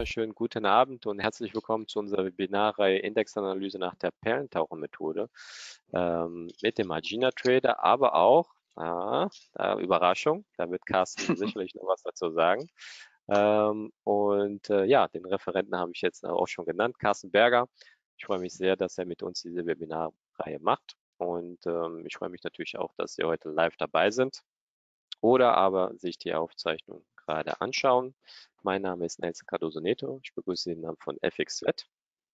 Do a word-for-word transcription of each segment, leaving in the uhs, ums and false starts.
wunderschönen guten Abend und herzlich willkommen zu unserer Webinarreihe Indexanalyse nach der Perlentaucher-Methode ähm, mit dem Agena Trader, aber auch, ah, da, Überraschung, da wird Carsten sicherlich noch was dazu sagen. Ähm, und äh, ja, den Referenten habe ich jetzt auch schon genannt, Carsten Berger. Ich freue mich sehr, dass er mit uns diese Webinarreihe macht und ähm, ich freue mich natürlich auch, dass Sie heute live dabei sind oder aber sich die Aufzeichnung gerade anschauen. Mein Name ist Nelson Cardoso Neto. Ich begrüße Sie im Namen von F X Z.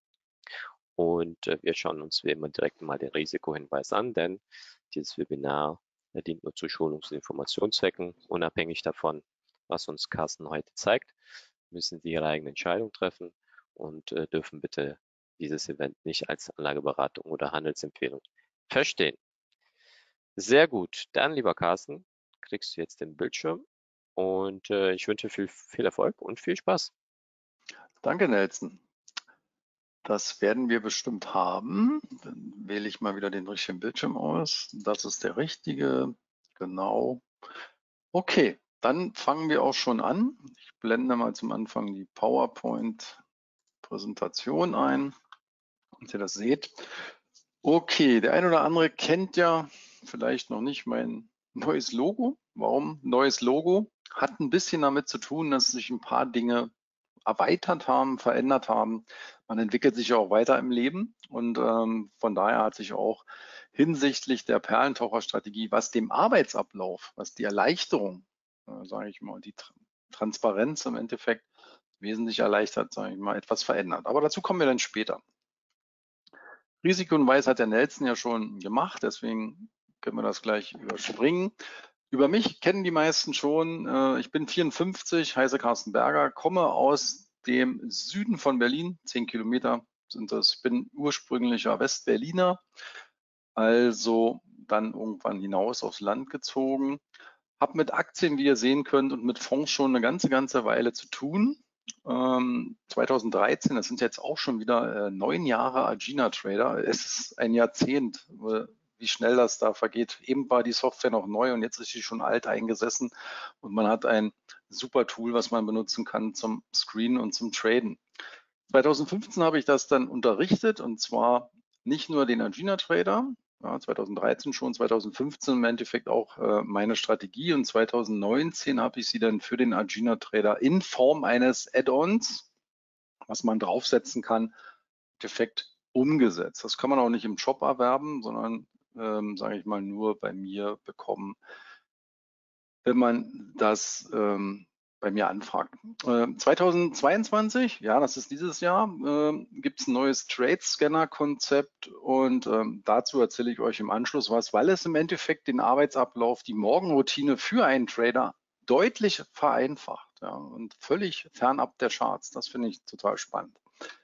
Und äh, wir schauen uns wie immer direkt mal den Risikohinweis an, denn dieses Webinar äh, dient nur zu Schulungs- und Informationszwecken. Unabhängig davon, was uns Carsten heute zeigt, müssen Sie Ihre eigene Entscheidung treffen und äh, dürfen bitte dieses Event nicht als Anlageberatung oder Handelsempfehlung verstehen. Sehr gut. Dann, lieber Carsten, kriegst du jetzt den Bildschirm und äh, ich wünsche viel, viel Erfolg und viel Spaß. Danke, Nelson. Das werden wir bestimmt haben. Dann wähle ich mal wieder den richtigen Bildschirm aus. Das ist der richtige. Genau. Okay, dann fangen wir auch schon an. Ich blende mal zum Anfang die PowerPoint-Präsentation ein, damit ihr das seht. Okay, der eine oder andere kennt ja vielleicht noch nicht mein neues Logo. Warum neues Logo? Hat ein bisschen damit zu tun, dass sich ein paar Dinge erweitert haben, verändert haben. Man entwickelt sich ja auch weiter im Leben und ähm, von daher hat sich auch hinsichtlich der Perlentaucherstrategie, was dem Arbeitsablauf, was die Erleichterung, äh, sage ich mal, die Tra Transparenz im Endeffekt wesentlich erleichtert, sage ich mal, etwas verändert. Aber dazu kommen wir dann später. Risikohinweis hat der Nelson ja schon gemacht, deswegen können wir das gleich überspringen. Über mich kennen die meisten schon. Ich bin vierundfünfzig, heiße Carsten Berger, komme aus dem Süden von Berlin, zehn Kilometer sind das. Ich bin ursprünglicher Westberliner, also dann irgendwann hinaus aufs Land gezogen. Habe mit Aktien, wie ihr sehen könnt, und mit Fonds schon eine ganze, ganze Weile zu tun. Ähm, zweitausenddreizehn, das sind jetzt auch schon wieder äh, neun Jahre Agena Trader. Es ist ein Jahrzehnt, äh, wie schnell das da vergeht. Eben war die Software noch neu und jetzt ist sie schon alt eingesessen und man hat ein super Tool, was man benutzen kann zum Screenen und zum Traden. zweitausendfünfzehn habe ich das dann unterrichtet und zwar nicht nur den Agena Trader, ja, zweitausenddreizehn schon, zweitausendfünfzehn im Endeffekt auch äh, meine Strategie und zweitausendneunzehn habe ich sie dann für den Agena Trader in Form eines Add-ons, was man draufsetzen kann, perfekt umgesetzt. Das kann man auch nicht im Shop erwerben, sondern, ähm, sage ich mal, nur bei mir bekommen, wenn man das ähm, bei mir anfragt. Äh, zweitausendzweiundzwanzig, ja, das ist dieses Jahr, äh, gibt es ein neues Trade-Scanner-Konzept und ähm, dazu erzähle ich euch im Anschluss was, weil es im Endeffekt den Arbeitsablauf, die Morgenroutine für einen Trader deutlich vereinfacht, ja, und völlig fernab der Charts. Das finde ich total spannend.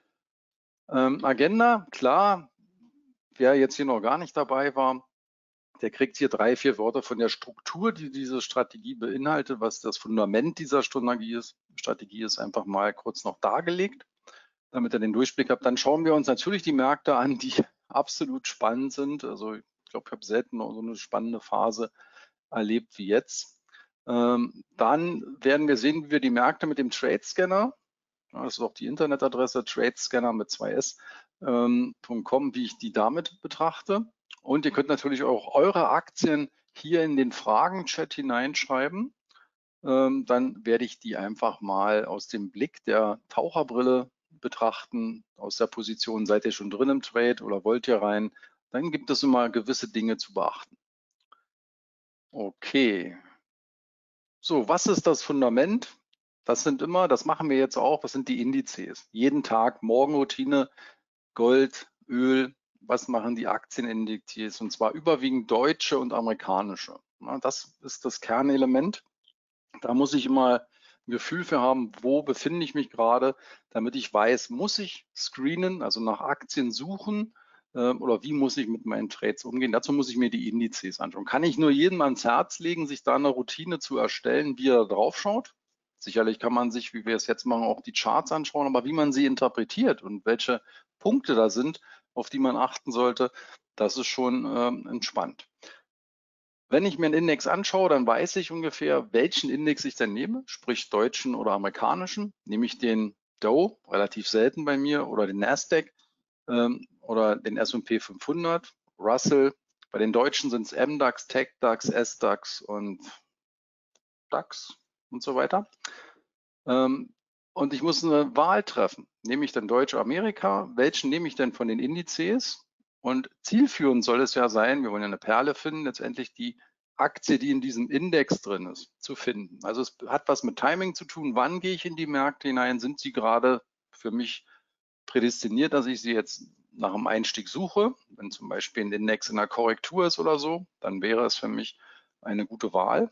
Ähm, Agenda, klar, wer jetzt hier noch gar nicht dabei war, der kriegt hier drei, vier Wörter von der Struktur, die diese Strategie beinhaltet, was das Fundament dieser Strategie ist, Strategie ist einfach mal kurz noch dargelegt, damit ihr den Durchblick habt. Dann schauen wir uns natürlich die Märkte an, die absolut spannend sind. Also ich glaube, ich habe selten noch so eine spannende Phase erlebt wie jetzt. Ähm, dann werden wir sehen, wie wir die Märkte mit dem Trade Scanner, ja, das ist auch die Internetadresse tradescanner mit zwei s Punkt com, ähm, wie ich die damit betrachte. Und ihr könnt natürlich auch eure Aktien hier in den Fragen-Chat hineinschreiben. Ähm, dann werde ich die einfach mal aus dem Blick der Taucherbrille betrachten. Aus der Position, seid ihr schon drin im Trade oder wollt ihr rein? Dann gibt es immer gewisse Dinge zu beachten. Okay. So, was ist das Fundament? Das sind immer, das machen wir jetzt auch, was sind die Indizes? Jeden Tag Morgenroutine, Gold, Öl, was machen die Aktienindizes? Und zwar überwiegend deutsche und amerikanische. Ja, das ist das Kernelement. Da muss ich immer ein Gefühl für haben, wo befinde ich mich gerade, damit ich weiß, muss ich screenen, also nach Aktien suchen, äh, oder wie muss ich mit meinen Trades umgehen. Dazu muss ich mir die Indizes anschauen. Kann ich nur jedem ans Herz legen, sich da eine Routine zu erstellen, wie er drauf schaut. Sicherlich kann man sich, wie wir es jetzt machen, auch die Charts anschauen, aber wie man sie interpretiert und welche Punkte da sind, auf die man achten sollte, das ist schon ähm, entspannt. Wenn ich mir einen Index anschaue, dann weiß ich ungefähr, welchen Index ich denn nehme, sprich deutschen oder amerikanischen. Nehme ich den Dow, relativ selten bei mir, oder den Nasdaq ähm, oder den S und P fünfhundert, Russell. Bei den Deutschen sind es M DAX, TechDAX, S DAX und DAX und so weiter. Ähm, und ich muss eine Wahl treffen. Nehme ich denn Deutsch Amerika? Welchen nehme ich denn von den Indizes? Und zielführend soll es ja sein, wir wollen ja eine Perle finden, letztendlich die Aktie, die in diesem Index drin ist, zu finden. Also es hat was mit Timing zu tun. Wann gehe ich in die Märkte hinein? Sind sie gerade für mich prädestiniert, dass ich sie jetzt nach dem Einstieg suche? Wenn zum Beispiel ein Index in einer Korrektur ist oder so, dann wäre es für mich eine gute Wahl.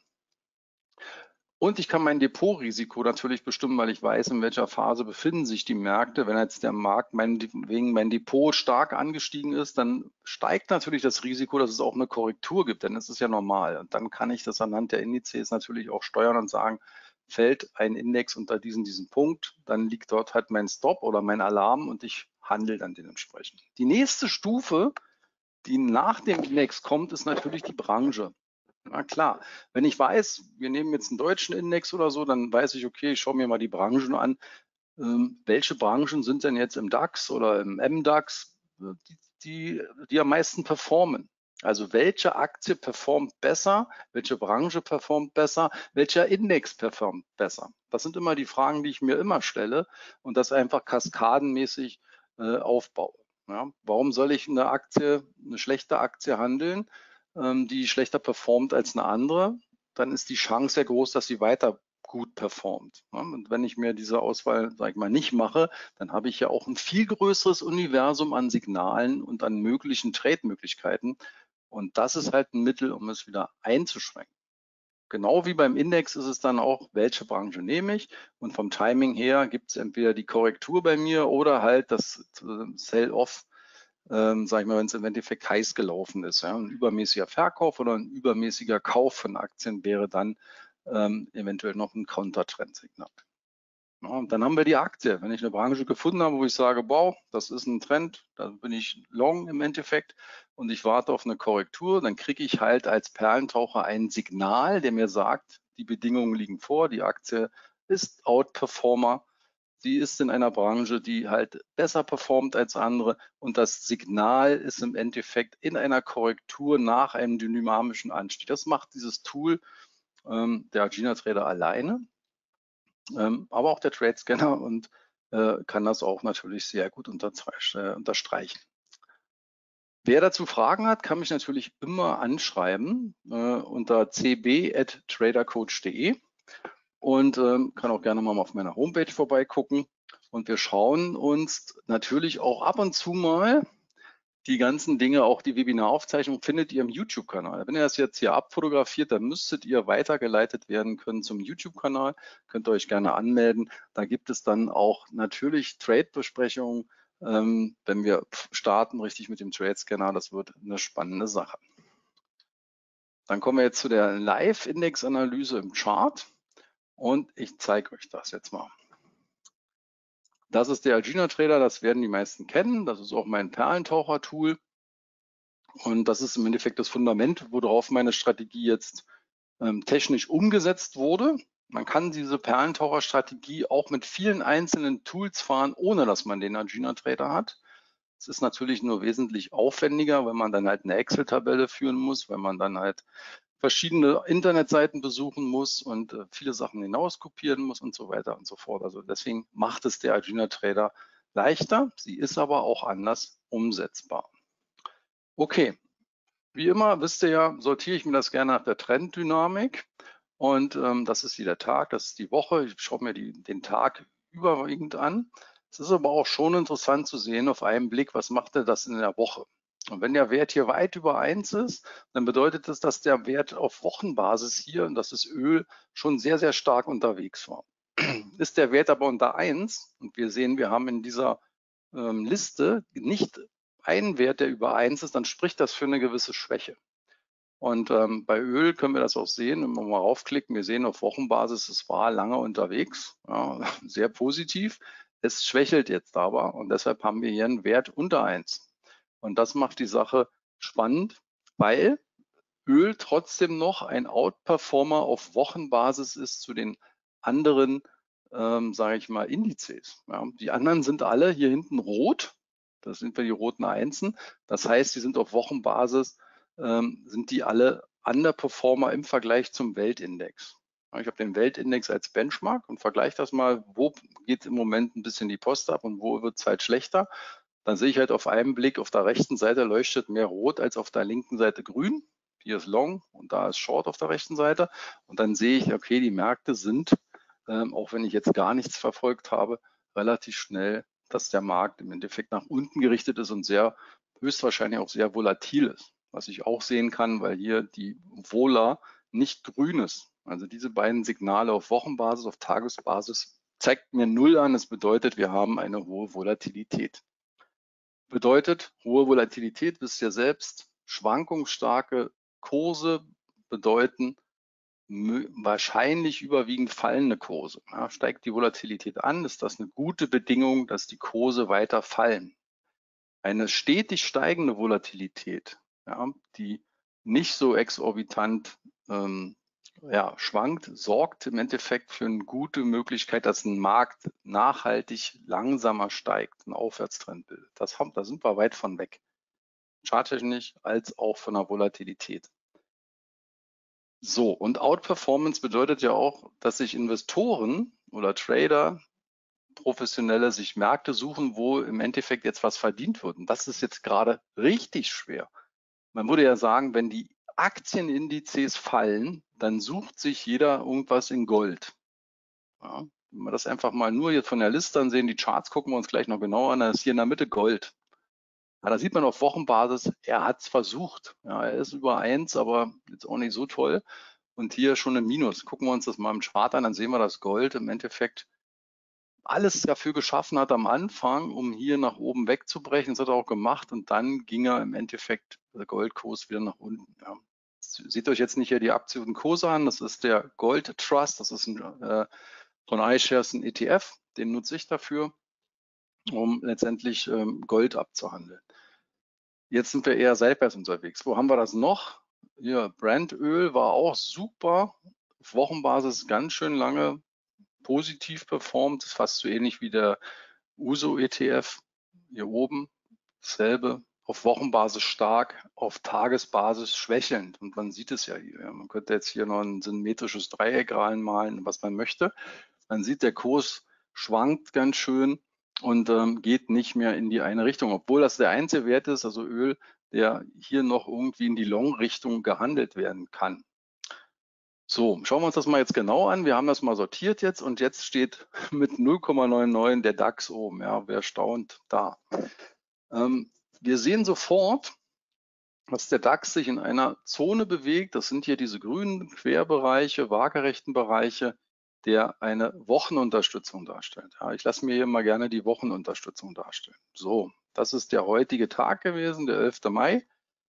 Und ich kann mein Depotrisiko natürlich bestimmen, weil ich weiß, in welcher Phase befinden sich die Märkte. Wenn jetzt der Markt meinetwegen mein Depot stark angestiegen ist, dann steigt natürlich das Risiko, dass es auch eine Korrektur gibt, denn das ist ja normal. Und dann kann ich das anhand der Indizes natürlich auch steuern und sagen, fällt ein Index unter diesen, diesen Punkt, dann liegt dort halt mein Stop oder mein Alarm und ich handle dann dementsprechend. Die nächste Stufe, die nach dem Index kommt, ist natürlich die Branche. Na klar, wenn ich weiß, wir nehmen jetzt einen deutschen Index oder so, dann weiß ich, okay, ich schaue mir mal die Branchen an. Ähm, welche Branchen sind denn jetzt im DAX oder im M DAX, die, die, die am meisten performen? Also welche Aktie performt besser, welche Branche performt besser, welcher Index performt besser? Das sind immer die Fragen, die ich mir immer stelle und das einfach kaskadenmäßig äh, aufbaue. Ja, warum soll ich eine Aktie, eine schlechte Aktie handeln, ähm, die schlechter performt als eine andere? Dann ist die Chance sehr groß, dass sie weiter gut performt. Und wenn ich mir diese Auswahl, sage ich mal, nicht mache, dann habe ich ja auch ein viel größeres Universum an Signalen und an möglichen Trade-Möglichkeiten. Und das ist halt ein Mittel, um es wieder einzuschränken. Genau wie beim Index ist es dann auch, welche Branche nehme ich? Und vom Timing her gibt es entweder die Korrektur bei mir oder halt das Sell-Off, ähm, sage ich mal, wenn es im Endeffekt heiß gelaufen ist. Ja? Ein übermäßiger Verkauf oder ein übermäßiger Kauf von Aktien wäre dann ähm, eventuell noch ein Countertrendsignal. Ja, und dann haben wir die Aktie. Wenn ich eine Branche gefunden habe, wo ich sage, wow, das ist ein Trend, dann bin ich long im Endeffekt und ich warte auf eine Korrektur, dann kriege ich halt als Perlentaucher ein Signal, der mir sagt, die Bedingungen liegen vor, die Aktie ist Outperformer, sie ist in einer Branche, die halt besser performt als andere und das Signal ist im Endeffekt in einer Korrektur nach einem dynamischen Anstieg. Das macht dieses Tool ähm, der Agena Trader alleine. Ähm, aber auch der Trade Scanner und äh, kann das auch natürlich sehr gut äh, unterstreichen. Wer dazu Fragen hat, kann mich natürlich immer anschreiben äh, unter c b at tradercoach punkt de und ähm, kann auch gerne mal auf meiner Homepage vorbeigucken. Und wir schauen uns natürlich auch ab und zu mal die ganzen Dinge, auch die Webinaraufzeichnung, findet ihr im YouTube-Kanal. Wenn ihr das jetzt hier abfotografiert, dann müsstet ihr weitergeleitet werden können zum YouTube-Kanal. Könnt ihr euch gerne anmelden. Da gibt es dann auch natürlich Trade-Besprechungen, ähm, wenn wir starten richtig mit dem Trade-Scanner. Das wird eine spannende Sache. Dann kommen wir jetzt zu der Live-Index-Analyse im Chart und ich zeige euch das jetzt mal. Das ist der Agena Trader, das werden die meisten kennen. Das ist auch mein Perlentaucher-Tool. Und das ist im Endeffekt das Fundament, worauf meine Strategie jetzt ähm, technisch umgesetzt wurde. Man kann diese Perlentaucher-Strategie auch mit vielen einzelnen Tools fahren, ohne dass man den Agena Trader hat. Es ist natürlich nur wesentlich aufwendiger, wenn man dann halt eine Excel-Tabelle führen muss, wenn man dann halt verschiedene Internetseiten besuchen muss und äh, viele Sachen hinauskopieren muss und so weiter und so fort. Also deswegen macht es der Agena Trader leichter. Sie ist aber auch anders umsetzbar. Okay, wie immer wisst ihr ja, sortiere ich mir das gerne nach der Trenddynamik und ähm, das ist hier der Tag, das ist die Woche. Ich schaue mir die, den Tag überwiegend an. Es ist aber auch schon interessant zu sehen auf einen Blick, was macht er das in der Woche. Und wenn der Wert hier weit über eins ist, dann bedeutet das, dass der Wert auf Wochenbasis hier, und das ist Öl, schon sehr, sehr stark unterwegs war. Ist der Wert aber unter eins, und wir sehen, wir haben in dieser ähm, Liste nicht einen Wert, der über eins ist, dann spricht das für eine gewisse Schwäche. Und ähm, bei Öl können wir das auch sehen, wenn wir mal raufklicken, wir sehen auf Wochenbasis, es war lange unterwegs, ja, sehr positiv. Es schwächelt jetzt aber und deshalb haben wir hier einen Wert unter eins. Und das macht die Sache spannend, weil Öl trotzdem noch ein Outperformer auf Wochenbasis ist zu den anderen ähm, sage ich mal, Indizes. Ja. Die anderen sind alle hier hinten rot. Das sind wir die roten Einsen. Das heißt, die sind auf Wochenbasis, ähm, sind die alle Underperformer im Vergleich zum Weltindex. Ja, ich habe den Weltindex als Benchmark und vergleiche das mal, wo geht im Moment ein bisschen die Post ab und wo wird es halt schlechter. Dann sehe ich halt auf einen Blick, auf der rechten Seite leuchtet mehr rot als auf der linken Seite grün. Hier ist Long und da ist Short auf der rechten Seite. Und dann sehe ich, okay, die Märkte sind, ähm, auch wenn ich jetzt gar nichts verfolgt habe, relativ schnell, dass der Markt im Endeffekt nach unten gerichtet ist und sehr höchstwahrscheinlich auch sehr volatil ist. Was ich auch sehen kann, weil hier die Vola nicht grün ist. Also diese beiden Signale auf Wochenbasis, auf Tagesbasis zeigt mir null an. Das bedeutet, wir haben eine hohe Volatilität. Bedeutet, hohe Volatilität, wisst ihr selbst, schwankungsstarke Kurse bedeuten wahrscheinlich überwiegend fallende Kurse. Ja, steigt die Volatilität an, ist das eine gute Bedingung, dass die Kurse weiter fallen. Eine stetig steigende Volatilität, ja, die nicht so exorbitant ähm, ja, schwankt, sorgt im Endeffekt für eine gute Möglichkeit, dass ein Markt nachhaltig langsamer steigt, einen Aufwärtstrend bildet. Das haben, da sind wir weit von weg. Charttechnisch als auch von der Volatilität. So, und Outperformance bedeutet ja auch, dass sich Investoren oder Trader, Professionelle, sich Märkte suchen, wo im Endeffekt jetzt was verdient wird. Und das ist jetzt gerade richtig schwer. Man würde ja sagen, wenn die Aktienindizes fallen, dann sucht sich jeder irgendwas in Gold. Ja, wenn wir das einfach mal nur jetzt von der Liste ansehen, die Charts gucken wir uns gleich noch genauer an, dann ist hier in der Mitte Gold. Ja, da sieht man auf Wochenbasis, er hat es versucht. Ja, er ist über eins, aber jetzt auch nicht so toll. Und hier schon ein Minus. Gucken wir uns das mal im Chart an, dann sehen wir, dass Gold im Endeffekt alles dafür geschaffen hat am Anfang, um hier nach oben wegzubrechen. Das hat er auch gemacht und dann ging er im Endeffekt der Goldkurs wieder nach unten. Ja. Seht euch jetzt nicht hier die absoluten Kurse an. Das ist der Gold Trust. Das ist ein, äh, von iShares ein E T F. Den nutze ich dafür, um letztendlich ähm, Gold abzuhandeln. Jetzt sind wir eher seitwärts unterwegs. Wo haben wir das noch? Hier, Brandöl war auch super. Auf Wochenbasis ganz schön lange positiv performt. Das ist fast so ähnlich wie der U S O E T F. Hier oben dasselbe. Auf Wochenbasis stark, auf Tagesbasis schwächelnd. Und man sieht es ja hier. Man könnte jetzt hier noch ein symmetrisches Dreieck reinmalen, was man möchte. Man sieht, der Kurs schwankt ganz schön und ähm, geht nicht mehr in die eine Richtung, obwohl das der einzige Wert ist, also Öl, der hier noch irgendwie in die Long-Richtung gehandelt werden kann. So, schauen wir uns das mal jetzt genau an. Wir haben das mal sortiert jetzt und jetzt steht mit null Komma neunundneunzig der DAX oben. Ja, wer staunt da? Ähm, wir sehen sofort, dass der DAX sich in einer Zone bewegt. Das sind hier diese grünen Querbereiche, waagerechten Bereiche, der eine Wochenunterstützung darstellt. Ja, ich lasse mir hier mal gerne die Wochenunterstützung darstellen. So, das ist der heutige Tag gewesen, der elfte Mai.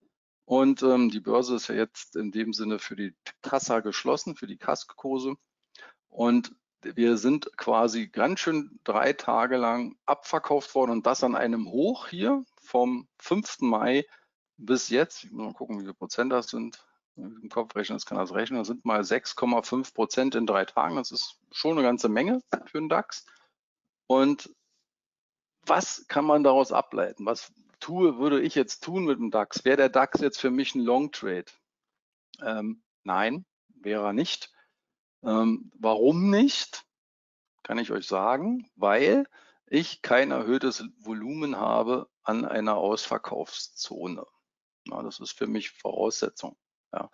Und ähm, die Börse ist ja jetzt in dem Sinne für die Kassa geschlossen, für die Kasskurse. Und wir sind quasi ganz schön drei Tage lang abverkauft worden und das an einem Hoch hier vom fünften Mai bis jetzt. Ich muss mal gucken, wie viele Prozent das sind. Im Kopf rechnen, das kann das rechnen. Das sind mal sechs Komma fünf Prozent in drei Tagen. Das ist schon eine ganze Menge für den DAX. Und was kann man daraus ableiten? Was tue, würde ich jetzt tun mit dem DAX? Wäre der DAX jetzt für mich ein Long Trade? Ähm, nein, wäre er nicht. Ähm, warum nicht? Kann ich euch sagen, weil ich kein erhöhtes Volumen habe an einer Ausverkaufszone. Ja, das ist für mich Voraussetzung. Ja.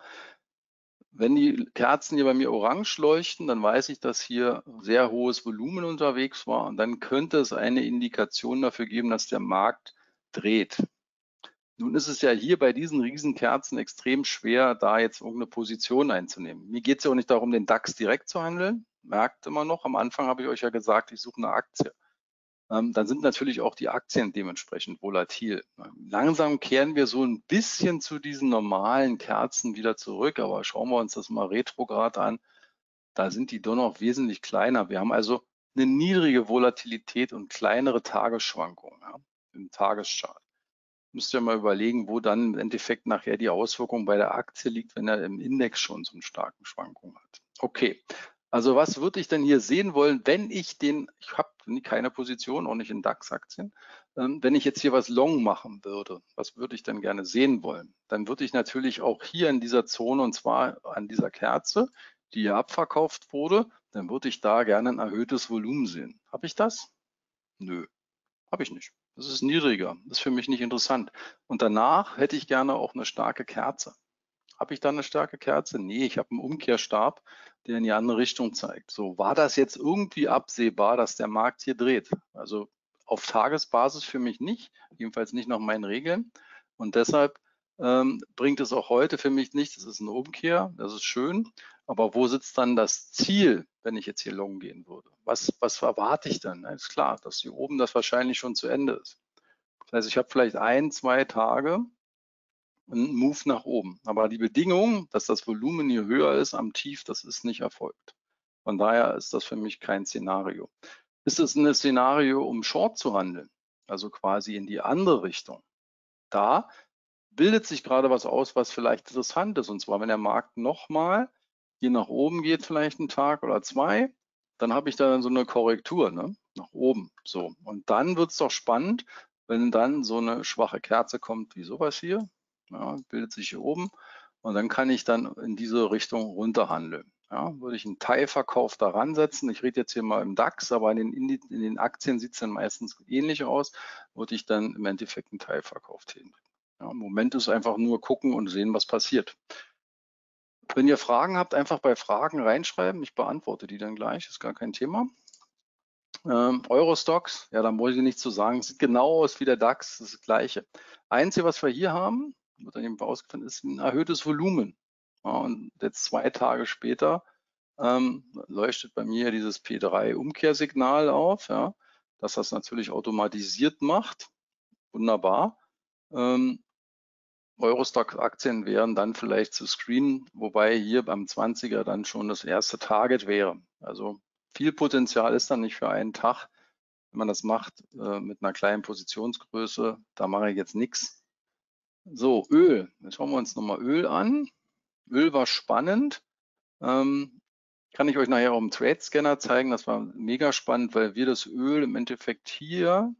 Wenn die Kerzen hier bei mir orange leuchten, dann weiß ich, dass hier sehr hohes Volumen unterwegs war und dann könnte es eine Indikation dafür geben, dass der Markt dreht. Nun ist es ja hier bei diesen Riesenkerzen extrem schwer, da jetzt irgendeine Position einzunehmen. Mir geht es ja auch nicht darum, den DAX direkt zu handeln. Merkt immer noch, am Anfang habe ich euch ja gesagt, ich suche eine Aktie. Ähm, dann sind natürlich auch die Aktien dementsprechend volatil. Langsam kehren wir so ein bisschen zu diesen normalen Kerzen wieder zurück, aber schauen wir uns das mal retrograd an. Da sind die doch noch wesentlich kleiner. Wir haben also eine niedrige Volatilität und kleinere Tagesschwankungen, ja, im Tageschart. Müsst ihr mal überlegen, wo dann im Endeffekt nachher die Auswirkung bei der Aktie liegt, wenn er im Index schon so eine starke Schwankung hat. Okay, Also was würde ich denn hier sehen wollen, wenn ich den, ich habe keine Position, auch nicht in DAX-Aktien, ähm, wenn ich jetzt hier was long machen würde, was würde ich denn gerne sehen wollen? Dann würde ich natürlich auch hier in dieser Zone, und zwar an dieser Kerze, die hier abverkauft wurde, dann würde ich da gerne ein erhöhtes Volumen sehen. Habe ich das? Nö, habe ich nicht. Das ist niedriger, das ist für mich nicht interessant. Und danach hätte ich gerne auch eine starke Kerze. Habe ich da eine starke Kerze? Nee, ich habe einen Umkehrstab, der in die andere Richtung zeigt. So, war das jetzt irgendwie absehbar, dass der Markt hier dreht? Also auf Tagesbasis für mich nicht, jedenfalls nicht nach meinen Regeln. Und deshalb ähm, bringt es auch heute für mich nichts. Das ist eine Umkehr, das ist schön. Aber wo sitzt dann das Ziel, wenn ich jetzt hier long gehen würde? Was, was erwarte ich dann? Na, ist klar, dass hier oben das wahrscheinlich schon zu Ende ist. Das heißt, ich habe vielleicht ein, zwei Tage einen Move nach oben. Aber die Bedingung, dass das Volumen hier höher ist am Tief, das ist nicht erfolgt. Von daher ist das für mich kein Szenario. Ist es ein Szenario, um Short zu handeln? Also quasi in die andere Richtung. Da bildet sich gerade was aus, was vielleicht interessant ist. Und zwar, wenn der Markt nochmal hier nach oben geht, vielleicht einen Tag oder zwei, dann habe ich da so eine Korrektur, ne? Nach oben. So. Und dann wird es doch spannend, wenn dann so eine schwache Kerze kommt wie sowas hier. Ja, bildet sich hier oben. Und dann kann ich dann in diese Richtung runterhandeln. Ja, würde ich einen Teilverkauf daran setzen. Ich rede jetzt hier mal im DAX, aber in den, Indi in den Aktien sieht es dann meistens ähnlich aus, würde ich dann im Endeffekt einen Teilverkauf tätigen. Ja, im Moment ist einfach nur gucken und sehen, was passiert. Wenn ihr Fragen habt, einfach bei Fragen reinschreiben. Ich beantworte die dann gleich, ist gar kein Thema. Ähm, Eurostoxx, ja, da muss ich nichts zu sagen. Sieht genau aus wie der DAX, das ist das Gleiche. Einzige, was wir hier haben, wird dann eben ausgefunden, ist ein erhöhtes Volumen. Ja, und jetzt zwei Tage später ähm, leuchtet bei mir dieses P drei Umkehrsignal auf, ja, dass das natürlich automatisiert macht. Wunderbar. Ähm, Eurostoxx-Aktien wären dann vielleicht zu screenen, wobei hier beim zwanziger dann schon das erste Target wäre. Also viel Potenzial ist dann nicht für einen Tag, wenn man das macht äh, mit einer kleinen Positionsgröße. Da mache ich jetzt nichts. So, Öl. Jetzt schauen wir uns nochmal Öl an. Öl war spannend. Ähm, kann ich euch nachher auch im Trade-Scanner zeigen. Das war mega spannend, weil wir das Öl im Endeffekt hier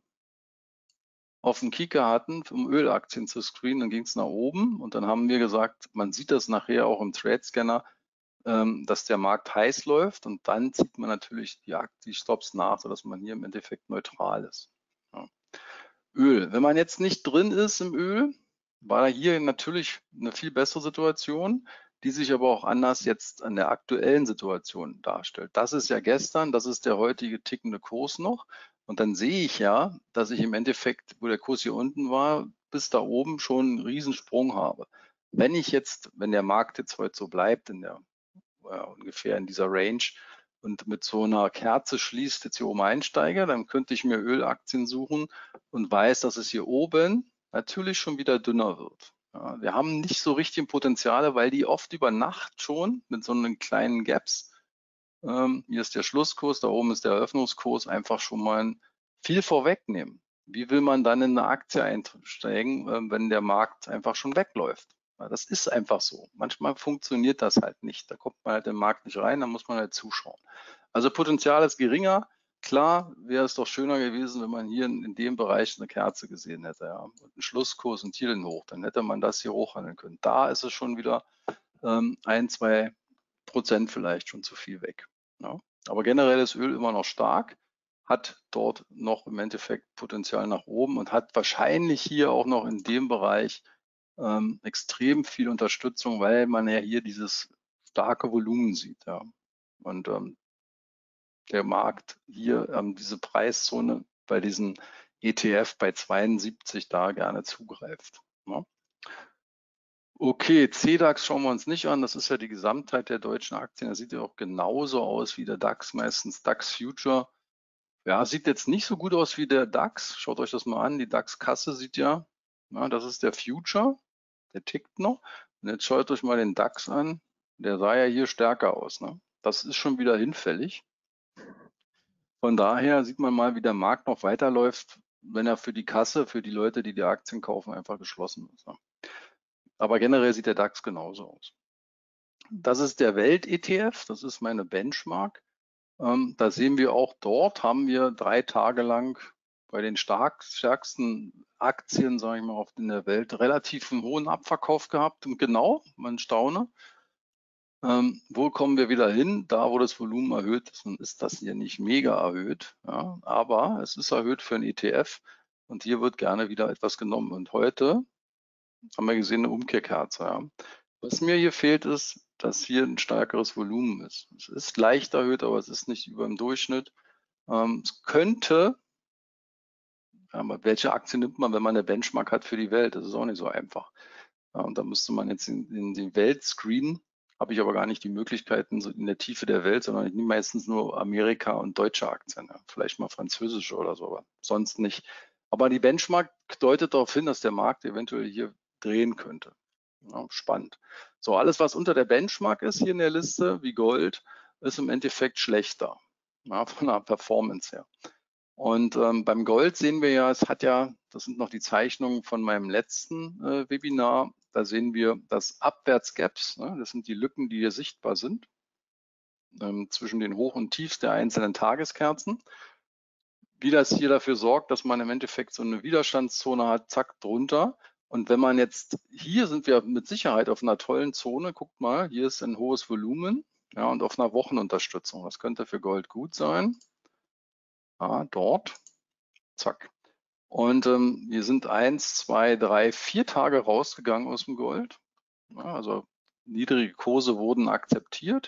auf dem Kieker hatten, um Ölaktien zu screenen, dann ging es nach oben und dann haben wir gesagt, man sieht das nachher auch im Trade-Scanner, ähm, dass der Markt heiß läuft und dann zieht man natürlich die, die Stops nach, sodass man hier im Endeffekt neutral ist. Ja. Öl. Wenn man jetzt nicht drin ist im Öl, war hier natürlich eine viel bessere Situation, die sich aber auch anders jetzt an der aktuellen Situation darstellt. Das ist ja gestern, das ist der heutige tickende Kurs noch. Und dann sehe ich ja, dass ich im Endeffekt, wo der Kurs hier unten war, bis da oben schon einen Riesensprung habe. Wenn ich jetzt, wenn der Markt jetzt heute so bleibt, in der äh, ungefähr in dieser Range und mit so einer Kerze schließt, jetzt hier oben einsteige, dann könnte ich mir Ölaktien suchen und weiß, dass es hier oben natürlich schon wieder dünner wird. Ja, wir haben nicht so richtig Potenziale, weil die oft über Nacht schon mit so einen kleinen Gaps, ähm, hier ist der Schlusskurs, da oben ist der Eröffnungskurs, einfach schon mal viel vorwegnehmen. Wie will man dann in eine Aktie einsteigen, äh, wenn der Markt einfach schon wegläuft? Ja, das ist einfach so. Manchmal funktioniert das halt nicht. Da kommt man halt im Markt nicht rein, da muss man halt zuschauen. Also Potenzial ist geringer. Klar wäre es doch schöner gewesen, wenn man hier in, in dem Bereich eine Kerze gesehen hätte, ja, und einen Schlusskurs und hier den hoch. Dann hätte man das hier hochhandeln können. Da ist es schon wieder ähm, ein, zwei Prozent vielleicht schon zu viel weg. Ja. Aber generell ist Öl immer noch stark, hat dort noch im Endeffekt Potenzial nach oben und hat wahrscheinlich hier auch noch in dem Bereich ähm, extrem viel Unterstützung, weil man ja hier dieses starke Volumen sieht. Ja. Und ähm, der Markt hier, ähm, diese Preiszone bei diesem E T F bei zweiundsiebzig da gerne zugreift. Ja. Okay, C DAX schauen wir uns nicht an. Das ist ja die Gesamtheit der deutschen Aktien. Das sieht ja auch genauso aus wie der DAX, meistens DAX Future. Ja, sieht jetzt nicht so gut aus wie der DAX. Schaut euch das mal an. Die DAX-Kasse sieht ja, ja, das ist der Future. Der tickt noch. Und jetzt schaut euch mal den DAX an. Der sah ja hier stärker aus. Ne? Das ist schon wieder hinfällig. Von daher sieht man mal, wie der Markt noch weiterläuft, wenn er für die Kasse, für die Leute, die die Aktien kaufen, einfach geschlossen ist. Ne? Aber generell sieht der DAX genauso aus. Das ist der Welt-E T F, das ist meine Benchmark. Ähm, da sehen wir auch dort, haben wir drei Tage lang bei den stark, stärksten Aktien, sage ich mal, auf in der Welt relativ einen hohen Abverkauf gehabt. Und genau, man staune. Ähm, wo kommen wir wieder hin? Da, wo das Volumen erhöht ist, dann ist das hier nicht mega erhöht, ja, aber es ist erhöht für einen E T F und hier wird gerne wieder etwas genommen. Und heute haben wir gesehen, eine Umkehrkerze. Ja. Was mir hier fehlt, ist, dass hier ein stärkeres Volumen ist. Es ist leicht erhöht, aber es ist nicht über dem Durchschnitt. Ähm, es könnte, aber welche Aktie nimmt man, wenn man eine Benchmark hat für die Welt? Das ist auch nicht so einfach. Ja, und da müsste man jetzt in, in die Welt screenen. Habe ich aber gar nicht die Möglichkeiten so in der Tiefe der Welt, sondern ich nehme meistens nur Amerika und deutsche Aktien. Ja. Vielleicht mal französische oder so, aber sonst nicht. Aber die Benchmark deutet darauf hin, dass der Markt eventuell hier drehen könnte. Ja, spannend. So, alles, was unter der Benchmark ist hier in der Liste, wie Gold, ist im Endeffekt schlechter, ja, von der Performance her. Und ähm, beim Gold sehen wir ja, es hat ja, das sind noch die Zeichnungen von meinem letzten äh, Webinar, da sehen wir das Abwärtsgaps, ne, das sind die Lücken, die hier sichtbar sind, ähm, zwischen den Hoch- und Tiefs der einzelnen Tageskerzen. Wie das hier dafür sorgt, dass man im Endeffekt so eine Widerstandszone hat, zack, drunter. Und wenn man jetzt, hier sind wir mit Sicherheit auf einer tollen Zone, guckt mal, hier ist ein hohes Volumen, ja, und auf einer Wochenunterstützung. Das könnte für Gold gut sein. Ja, dort, zack. Und ähm, wir sind eins, zwei, drei, vier Tage rausgegangen aus dem Gold. Ja, also niedrige Kurse wurden akzeptiert.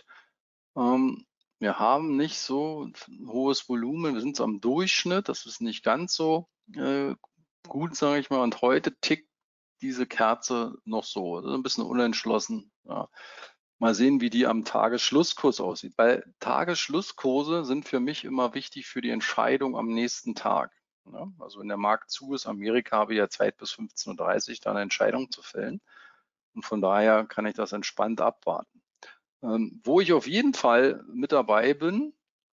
Ähm, wir haben nicht so ein hohes Volumen. Wir sind so am Durchschnitt. Das ist nicht ganz so äh, gut, sage ich mal. Und heute tickt diese Kerze noch so. Das ist ein bisschen unentschlossen. Ja. Mal sehen, wie die am Tagesschlusskurs aussieht. Weil Tagesschlusskurse sind für mich immer wichtig für die Entscheidung am nächsten Tag. Ja, also wenn der Markt zu ist, Amerika habe ich ja Zeit bis fünfzehn Uhr dreißig, da eine Entscheidung zu fällen. Und von daher kann ich das entspannt abwarten. Ähm, wo ich auf jeden Fall mit dabei bin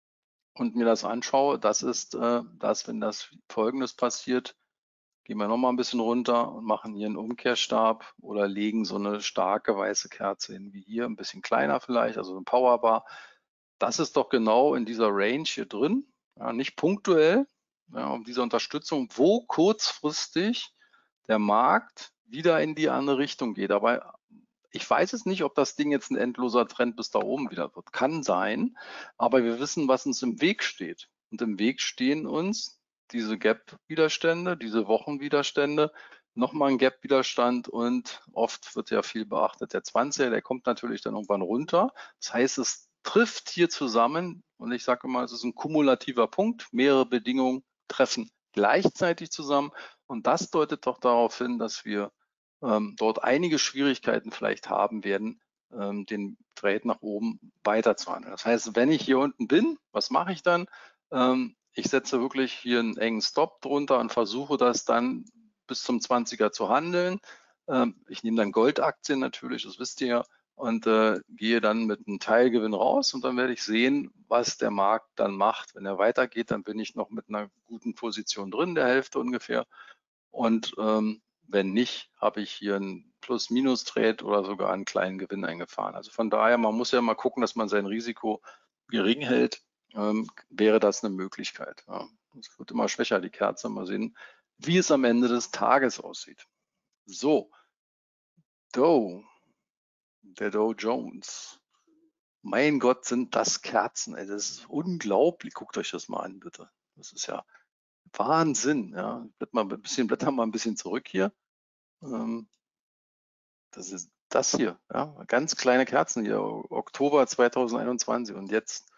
und mir das anschaue, das ist, äh, dass, wenn das Folgendes passiert, gehen wir nochmal ein bisschen runter und machen hier einen Umkehrstab oder legen so eine starke weiße Kerze hin, wie hier, ein bisschen kleiner vielleicht, also ein Powerbar. Das ist doch genau in dieser Range hier drin, ja, nicht punktuell, ja, um diese Unterstützung, wo kurzfristig der Markt wieder in die andere Richtung geht. Aber ich weiß es nicht, ob das Ding jetzt ein endloser Trend bis da oben wieder wird. Kann sein, aber wir wissen, was uns im Weg steht. Und im Weg stehen uns diese Gap-Widerstände, diese Wochenwiderstände, nochmal ein Gap-Widerstand und oft wird ja viel beachtet. Der zwanziger, der kommt natürlich dann irgendwann runter. Das heißt, es trifft hier zusammen und ich sage immer, es ist ein kumulativer Punkt. Mehrere Bedingungen treffen gleichzeitig zusammen und das deutet doch darauf hin, dass wir ähm, dort einige Schwierigkeiten vielleicht haben werden, ähm, den Trade nach oben weiterzuhandeln. Das heißt, wenn ich hier unten bin, was mache ich dann? Ähm, ich setze wirklich hier einen engen Stop drunter und versuche das dann bis zum zwanziger zu handeln. Ähm, ich nehme dann Goldaktien natürlich, das wisst ihr ja, und äh, gehe dann mit einem Teilgewinn raus und dann werde ich sehen, was der Markt dann macht. Wenn er weitergeht, dann bin ich noch mit einer guten Position drin, der Hälfte ungefähr. Und ähm, wenn nicht, habe ich hier einen Plus-Minus-Trade oder sogar einen kleinen Gewinn eingefahren. Also von daher, man muss ja mal gucken, dass man sein Risiko gering hält. Ähm, wäre das eine Möglichkeit. Ja. Es wird immer schwächer, die Kerze. Mal sehen, wie es am Ende des Tages aussieht. So, Dow, der Dow Jones. Mein Gott, sind das Kerzen. Ey, das ist unglaublich. Guckt euch das mal an, bitte. Das ist ja Wahnsinn. Ja. Blätter mal ein bisschen, blätter mal ein bisschen zurück hier. Ähm, Das ist das hier, ja, ganz kleine Kerzen hier, Oktober zweitausendeinundzwanzig und jetzt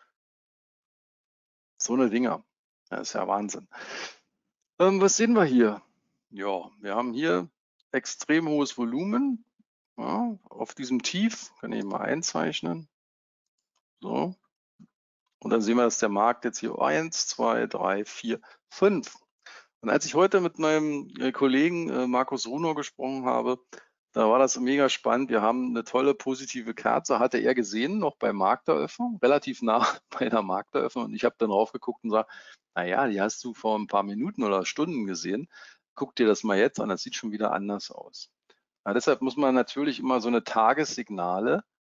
so eine Dinger. Das ist ja Wahnsinn. Ähm, was sehen wir hier? Ja, wir haben hier extrem hohes Volumen. Ja, auf diesem Tief, kann ich mal einzeichnen. So. Und dann sehen wir, dass der Markt jetzt hier eins, zwei, drei, vier, fünf. Und als ich heute mit meinem äh, Kollegen äh, Markus Runo gesprochen habe, da war das mega spannend. Wir haben eine tolle positive Kerze, hatte er gesehen, noch bei Markteröffnung, relativ nah bei der Markteröffnung. Und ich habe dann raufgeguckt und sage, naja, die hast du vor ein paar Minuten oder Stunden gesehen. Guck dir das mal jetzt an, das sieht schon wieder anders aus. Ja, deshalb muss man natürlich immer so eine Tagessignale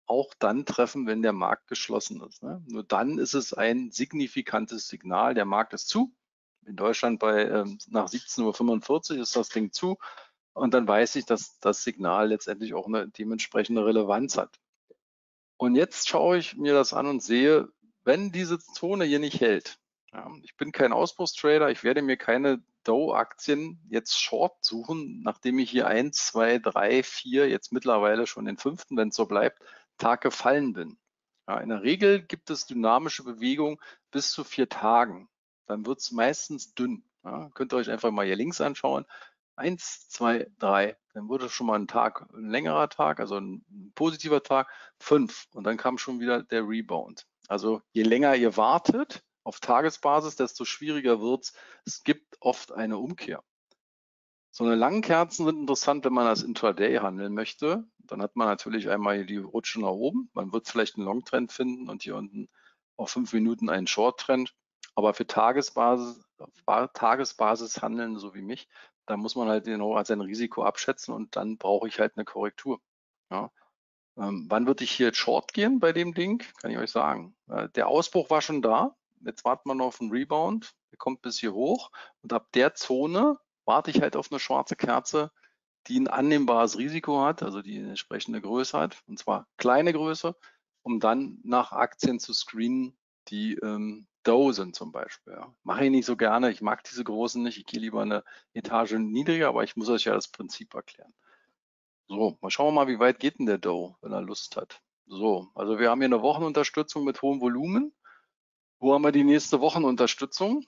auch dann treffen, wenn der Markt geschlossen ist. Ne? Nur dann ist es ein signifikantes Signal, der Markt ist zu. In Deutschland bei ähm, nach siebzehn Uhr fünfundvierzig ist das Ding zu. Und dann weiß ich, dass das Signal letztendlich auch eine dementsprechende Relevanz hat. Und jetzt schaue ich mir das an und sehe, wenn diese Zone hier nicht hält, ja, ich bin kein Ausbruchstrader, ich werde mir keine Dow-Aktien jetzt short suchen, nachdem ich hier eins, zwei, drei, vier, jetzt mittlerweile schon den fünften, wenn es so bleibt, Tag gefallen bin. Ja, in der Regel gibt es dynamische Bewegung bis zu vier Tagen. Dann wird es meistens dünn. Ja, könnt ihr euch einfach mal hier links anschauen. Eins, zwei, drei. Dann wurde schon mal ein Tag, ein längerer Tag, also ein positiver Tag. Fünf. Und dann kam schon wieder der Rebound. Also je länger ihr wartet auf Tagesbasis, desto schwieriger wird es. Es gibt oft eine Umkehr. So eine langen Kerzen sind interessant, wenn man als Intraday handeln möchte. Dann hat man natürlich einmal hier die Rutsche nach oben. Man wird vielleicht einen Long-Trend finden und hier unten auf fünf Minuten einen Short-Trend. Aber für Tagesbasis, Tagesbasis handeln, so wie mich, da muss man halt genau sein Risiko abschätzen und dann brauche ich halt eine Korrektur. Ja. Ähm, wann würde ich hier jetzt Short gehen bei dem Ding? Kann ich euch sagen. Äh, der Ausbruch war schon da. Jetzt warten wir noch auf einen Rebound. Der kommt bis hier hoch. Und ab der Zone warte ich halt auf eine schwarze Kerze, die ein annehmbares Risiko hat, also die eine entsprechende Größe hat, und zwar kleine Größe, um dann nach Aktien zu screenen, die ähm, Dow sind zum Beispiel. Ja. Mache ich nicht so gerne. Ich mag diese großen nicht. Ich gehe lieber eine Etage niedriger, aber ich muss euch ja das Prinzip erklären. So, mal schauen wir mal, wie weit geht denn der Dow, wenn er Lust hat. So, also wir haben hier eine Wochenunterstützung mit hohem Volumen. Wo haben wir die nächste Wochenunterstützung?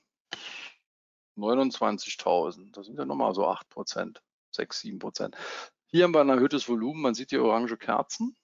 neunundzwanzigtausend. Das sind ja nochmal so acht Prozent, sechs, sieben Prozent. Hier haben wir ein erhöhtes Volumen. Man sieht hier orange Kerzen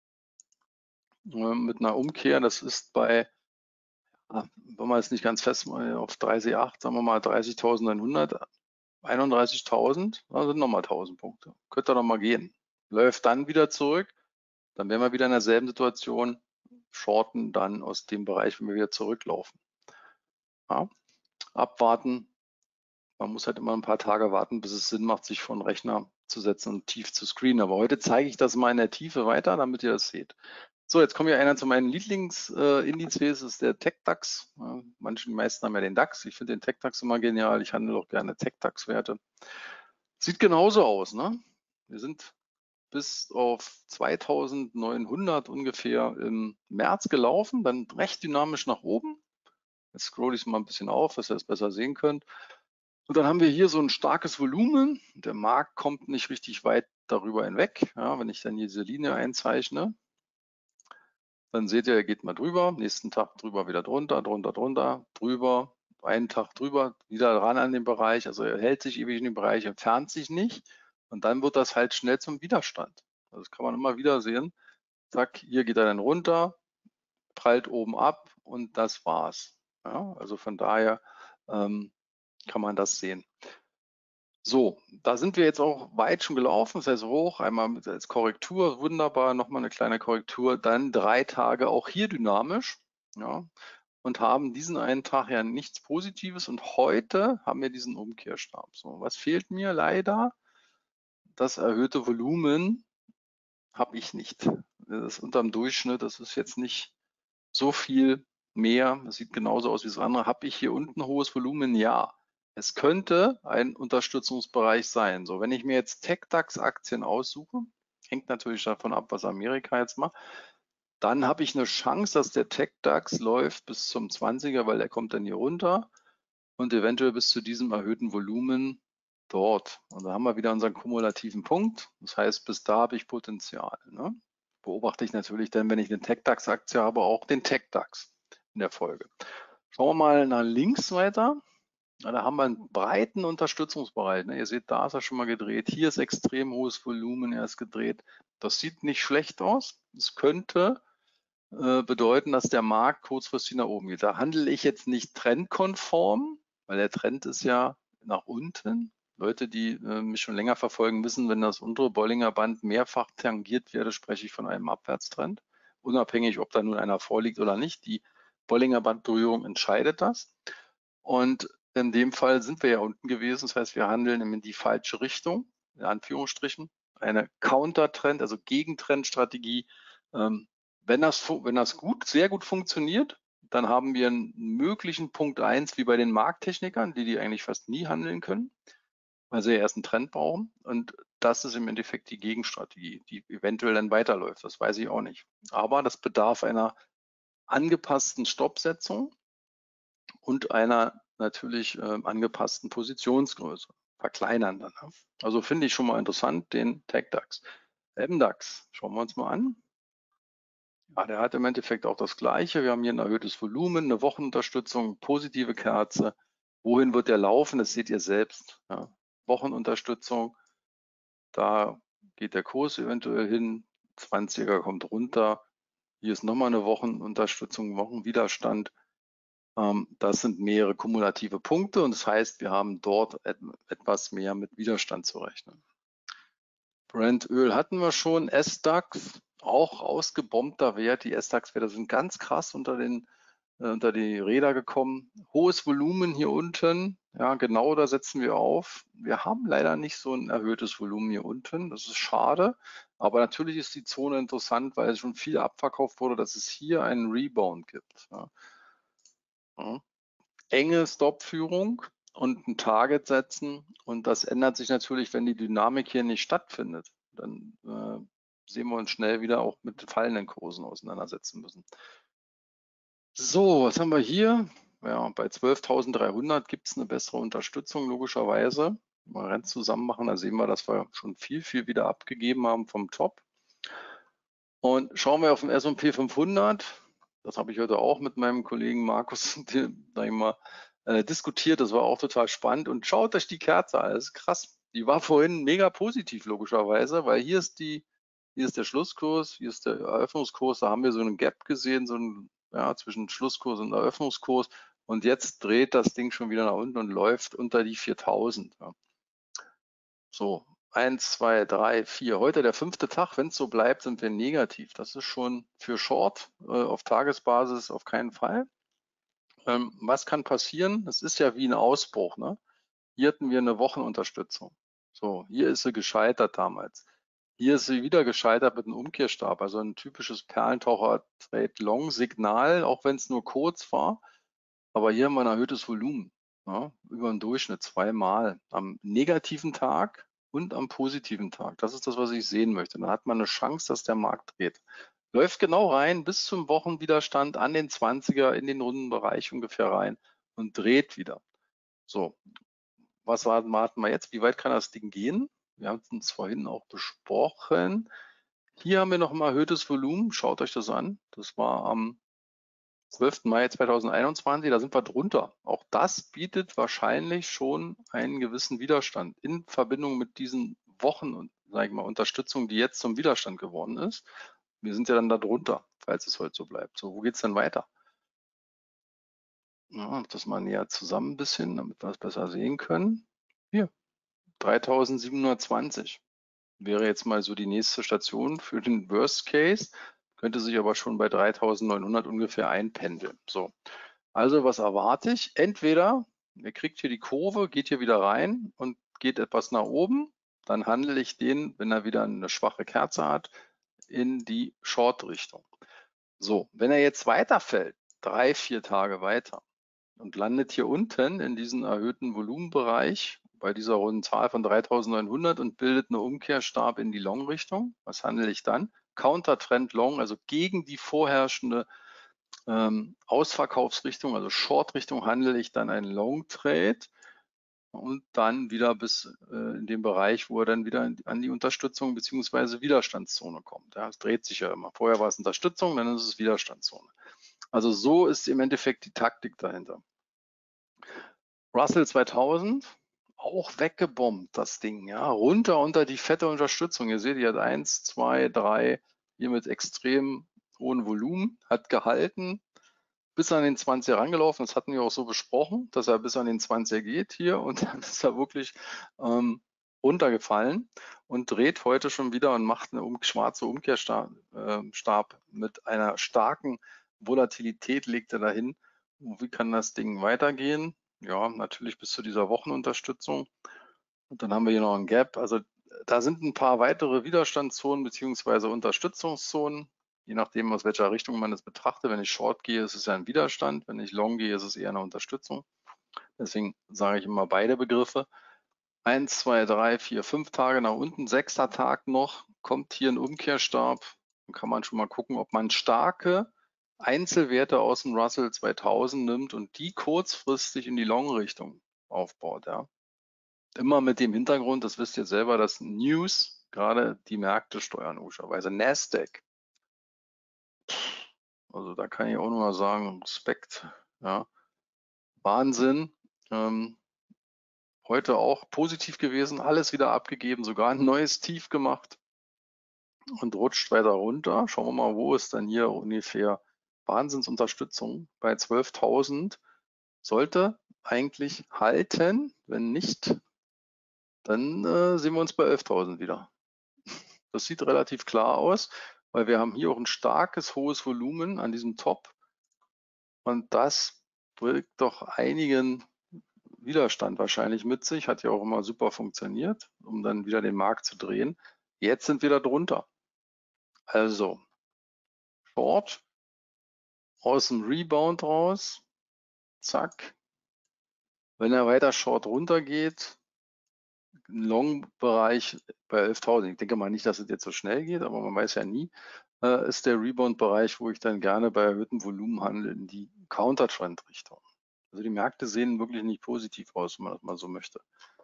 äh, mit einer Umkehr. Das ist bei, wenn man es nicht ganz fest auf dreißig Komma acht, sagen wir mal dreißigtausendeinhundert, einunddreißigtausend, da sind nochmal tausend Punkte. Könnte doch mal gehen. Läuft dann wieder zurück. Dann wären wir wieder in derselben Situation, shorten dann aus dem Bereich, wenn wir wieder zurücklaufen. Ja, abwarten. Man muss halt immer ein paar Tage warten, bis es Sinn macht, sich vor den Rechner zu setzen und tief zu screenen. Aber heute zeige ich das mal in der Tiefe weiter, damit ihr das seht. So, jetzt kommt hier einer zu meinen Lieblingsindizes, äh, ist der TechDAX. Ja, manche, die meisten haben ja den DAX. Ich finde den TechDAX immer genial. Ich handle auch gerne TechDAX-Werte. Sieht genauso aus, ne? Wir sind bis auf zweitausendneunhundert ungefähr im März gelaufen, dann recht dynamisch nach oben. Jetzt scroll ich es mal ein bisschen auf, dass ihr es besser sehen könnt. Und dann haben wir hier so ein starkes Volumen. Der Markt kommt nicht richtig weit darüber hinweg. Ja, wenn ich dann diese Linie einzeichne, dann seht ihr, er geht mal drüber, nächsten Tag drüber, wieder drunter, drunter, drunter, drüber, einen Tag drüber, wieder ran an den Bereich. Also er hält sich ewig in dem Bereich, entfernt sich nicht. Und dann wird das halt schnell zum Widerstand. Das kann man immer wieder sehen. Zack, hier geht er dann runter, prallt oben ab und das war's. Ja, also von daher ähm, kann man das sehen. So, da sind wir jetzt auch weit schon gelaufen, das heißt hoch, einmal als Korrektur, wunderbar, nochmal eine kleine Korrektur, dann drei Tage auch hier dynamisch, ja, und haben diesen einen Tag ja nichts Positives und heute haben wir diesen Umkehrstab. So, was fehlt mir leider? Das erhöhte Volumen habe ich nicht. Das ist unterm Durchschnitt, das ist jetzt nicht so viel mehr, das sieht genauso aus wie das andere. Habe ich hier unten hohes Volumen? Ja. Es könnte ein Unterstützungsbereich sein. So, wenn ich mir jetzt TechDAX-Aktien aussuche, hängt natürlich davon ab, was Amerika jetzt macht, dann habe ich eine Chance, dass der TechDAX läuft bis zum zwanziger, weil der kommt dann hier runter und eventuell bis zu diesem erhöhten Volumen dort. Und da haben wir wieder unseren kumulativen Punkt. Das heißt, bis da habe ich Potenzial. Ne? Beobachte ich natürlich dann, wenn ich eine TechDAX-Aktie habe, auch den TechDAX in der Folge. Schauen wir mal nach links weiter. Na, da haben wir einen breiten Unterstützungsbereich. Ne? Ihr seht, da ist er schon mal gedreht. Hier ist extrem hohes Volumen, er ist gedreht. Das sieht nicht schlecht aus. Es könnte äh, bedeuten, dass der Markt kurzfristig nach oben geht. Da handle ich jetzt nicht trendkonform, weil der Trend ist ja nach unten. Leute, die äh, mich schon länger verfolgen, wissen, wenn das untere Bollinger Band mehrfach tangiert werde, spreche ich von einem Abwärtstrend. Unabhängig, ob da nun einer vorliegt oder nicht. Die Bollinger Bandberührung entscheidet das. Und in dem Fall sind wir ja unten gewesen. Das heißt, wir handeln in die falsche Richtung, in Anführungsstrichen. Eine Countertrend, also Gegentrendstrategie Ähm, wenn das, wenn das gut, sehr gut funktioniert, dann haben wir einen möglichen Punkt eins wie bei den Markttechnikern, die die eigentlich fast nie handeln können, weil sie ja erst einen Trend brauchen. Und das ist im Endeffekt die Gegenstrategie, die eventuell dann weiterläuft. Das weiß ich auch nicht. Aber das bedarf einer angepassten Stoppsetzung und einer natürlich äh, angepassten Positionsgröße. Verkleinern dann. Ne? Also finde ich schon mal interessant, den TechDAX. M DAX, schauen wir uns mal an. Ja, der hat im Endeffekt auch das Gleiche. Wir haben hier ein erhöhtes Volumen, eine Wochenunterstützung, positive Kerze. Wohin wird der laufen? Das seht ihr selbst. Ja. Wochenunterstützung, da geht der Kurs eventuell hin. zwanziger kommt runter. Hier ist nochmal eine Wochenunterstützung, Wochenwiderstand. Ähm, das sind mehrere kumulative Punkte und das heißt, wir haben dort et etwas mehr mit Widerstand zu rechnen. Brent-Öl hatten wir schon, S DAX, auch ausgebombter Wert. Die S DAX-Werte sind ganz krass unter, den, äh, unter die Räder gekommen. Hohes Volumen hier unten, ja genau, da setzen wir auf. Wir haben leider nicht so ein erhöhtes Volumen hier unten, das ist schade. Aber natürlich ist die Zone interessant, weil schon viel abverkauft wurde, dass es hier einen Rebound gibt. Ja. Ja. Enge Stop-Führung und ein Target setzen. Und das ändert sich natürlich, wenn die Dynamik hier nicht stattfindet. Dann äh, sehen wir uns schnell wieder auch mit fallenden Kursen auseinandersetzen müssen. So, was haben wir hier? Ja, bei zwölftausenddreihundert gibt es eine bessere Unterstützung, logischerweise. Mal Renn zusammen machen, da sehen wir, dass wir schon viel, viel wieder abgegeben haben vom Top. Und schauen wir auf den S und P fünfhundert. Das habe ich heute auch mit meinem Kollegen Markus, sag ich mal, äh, diskutiert. Das war auch total spannend. Und schaut euch die Kerze an. Das ist krass. Die war vorhin mega positiv, logischerweise, weil hier ist die, hier ist der Schlusskurs, hier ist der Eröffnungskurs. Da haben wir so einen Gap gesehen, so ein, ja, zwischen Schlusskurs und Eröffnungskurs. Und jetzt dreht das Ding schon wieder nach unten und läuft unter die viertausend. Ja. So, eins, zwei, drei, vier. Heute der fünfte Tag. Wenn es so bleibt, sind wir negativ. Das ist schon für Short äh, auf Tagesbasis auf keinen Fall. Ähm, was kann passieren? Das ist ja wie ein Ausbruch. Ne? Hier hatten wir eine Wochenunterstützung. So, hier ist sie gescheitert damals. Hier ist sie wieder gescheitert mit einem Umkehrstab, also ein typisches Perlentaucher-Trade-Long-Signal, auch wenn es nur kurz war. Aber hier haben wir ein erhöhtes Volumen, ja, über den Durchschnitt zweimal am negativen Tag und am positiven Tag. Das ist das, was ich sehen möchte. Dann hat man eine Chance, dass der Markt dreht. Läuft genau rein bis zum Wochenwiderstand an den zwanziger in den runden Bereich ungefähr rein und dreht wieder. So, was warten wir jetzt? Wie weit kann das Ding gehen? Wir haben es vorhin auch besprochen. Hier haben wir noch ein erhöhtes Volumen. Schaut euch das an. Das war am zwölften Mai zweitausendeinundzwanzig, da sind wir drunter. Auch das bietet wahrscheinlich schon einen gewissen Widerstand in Verbindung mit diesen Wochen und, sage ich mal, Unterstützung, die jetzt zum Widerstand geworden ist. Wir sind ja dann da drunter, falls es heute so bleibt. So, wo geht es denn weiter? Ja, das mal näher zusammen ein bisschen, damit wir es besser sehen können. Hier, dreitausendsiebenhundertzwanzig wäre jetzt mal so die nächste Station für den Worst Case, könnte sich aber schon bei dreitausendneunhundert ungefähr einpendeln. So, also was erwarte ich? Entweder ihr kriegt hier die Kurve, geht hier wieder rein und geht etwas nach oben, dann handle ich den, wenn er wieder eine schwache Kerze hat, in die Short-Richtung. So, wenn er jetzt weiterfällt, drei, vier Tage weiter und landet hier unten in diesem erhöhten Volumenbereich bei dieser runden Zahl von dreitausendneunhundert und bildet eine Umkehrstab in die Long-Richtung, was handle ich dann? Counter-Trend Long, also gegen die vorherrschende ähm, Ausverkaufsrichtung, also Short-Richtung, handle ich dann einen Long-Trade und dann wieder bis äh, in den Bereich, wo er dann wieder an die Unterstützung bzw. Widerstandszone kommt. Ja, es dreht sich ja immer. Vorher war es Unterstützung, dann ist es Widerstandszone. Also so ist im Endeffekt die Taktik dahinter. Russell zweitausend, auch weggebombt, das Ding, ja, runter unter die fette Unterstützung. Ihr seht, die hat eins, zwei, drei, hier mit extrem hohem Volumen, hat gehalten, bis an den zwanziger rangelaufen. Das hatten wir auch so besprochen, dass er bis an den zwanziger geht hier und dann ist er wirklich ähm, runtergefallen und dreht heute schon wieder und macht eine um, schwarze Umkehrstab äh, Stab mit einer starken Volatilität, legt er dahin. Wie kann das Ding weitergehen? Ja, natürlich bis zu dieser Wochenunterstützung. Und dann haben wir hier noch ein Gap. Also da sind ein paar weitere Widerstandszonen bzw. Unterstützungszonen. je nachdem, aus welcher Richtung man es betrachtet. Wenn ich Short gehe, ist es ja ein Widerstand. Wenn ich Long gehe, ist es eher eine Unterstützung. Deswegen sage ich immer beide Begriffe. Eins, zwei, drei, vier, fünf Tage nach unten, sechster Tag noch, kommt hier ein Umkehrstab. Dann kann man schon mal gucken, ob man starke Einzelwerte aus dem Russell zweitausend nimmt und die kurzfristig in die Long-Richtung aufbaut. Ja. Immer mit dem Hintergrund, das wisst ihr selber, dass News gerade die Märkte steuern, logischerweise. Nasdaq. Also da kann ich auch nur mal sagen, Respekt. Ja. Wahnsinn. Ähm, heute auch positiv gewesen, alles wieder abgegeben, sogar ein neues Tief gemacht und rutscht weiter runter. Schauen wir mal, wo ist dann hier ungefähr Wahnsinnsunterstützung bei zwölftausend. Sollte eigentlich halten, wenn nicht, dann äh, sehen wir uns bei elftausend wieder. Das sieht relativ klar aus, weil wir haben hier auch ein starkes, hohes Volumen an diesem Top und das bringt doch einigen Widerstand wahrscheinlich mit sich, hat ja auch immer super funktioniert, um dann wieder den Markt zu drehen. Jetzt sind wir da drunter. Also, Short aus dem Rebound raus, zack. Wenn er weiter Short runtergeht, Long-Bereich bei elftausend, ich denke mal nicht, dass es jetzt so schnell geht, aber man weiß ja nie, äh, ist der Rebound-Bereich, wo ich dann gerne bei erhöhtem Volumen handle, in die Counter-Trend-Richtung. Also die Märkte sehen wirklich nicht positiv aus, wenn man das mal so möchte.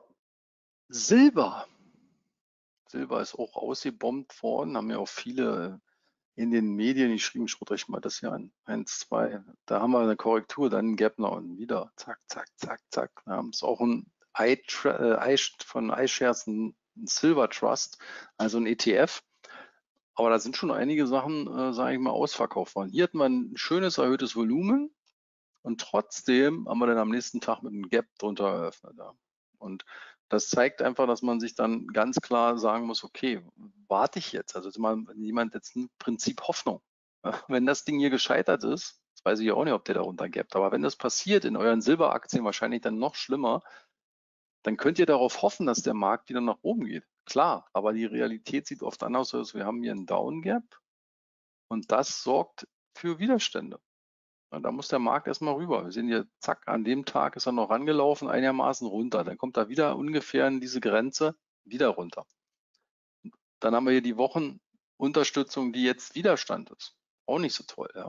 Silber. Silber ist auch ausgebombt worden, haben ja auch viele in den Medien geschrieben, schaut euch mal das hier an. Eins, zwei, da haben wir eine Korrektur, dann ein Gap nach unten wieder. Zack, zack, zack, zack. Ja, ist auch ein I, äh, von iShares ein Silver Trust, also ein E T F. Aber da sind schon einige Sachen, äh, sage ich mal, ausverkauft worden. Hier hatten wir ein schönes erhöhtes Volumen und trotzdem haben wir dann am nächsten Tag mit einem Gap drunter eröffnet. Ja. Und das zeigt einfach, dass man sich dann ganz klar sagen muss, okay, warte ich jetzt? Also mal jemand jetzt ein Prinzip Hoffnung. Wenn das Ding hier gescheitert ist, das weiß ich ja auch nicht, ob der darunter gapt, aber wenn das passiert in euren Silberaktien wahrscheinlich dann noch schlimmer, dann könnt ihr darauf hoffen, dass der Markt wieder nach oben geht. Klar, aber die Realität sieht oft anders aus. Wir haben hier einen Down Gap und das sorgt für Widerstände. Und da muss der Markt erstmal rüber. Wir sehen hier, zack, an dem Tag ist er noch rangelaufen, einigermaßen runter. Dann kommt er wieder ungefähr in diese Grenze, wieder runter. Dann haben wir hier die Wochenunterstützung, die jetzt Widerstand ist. Auch nicht so toll. Ja.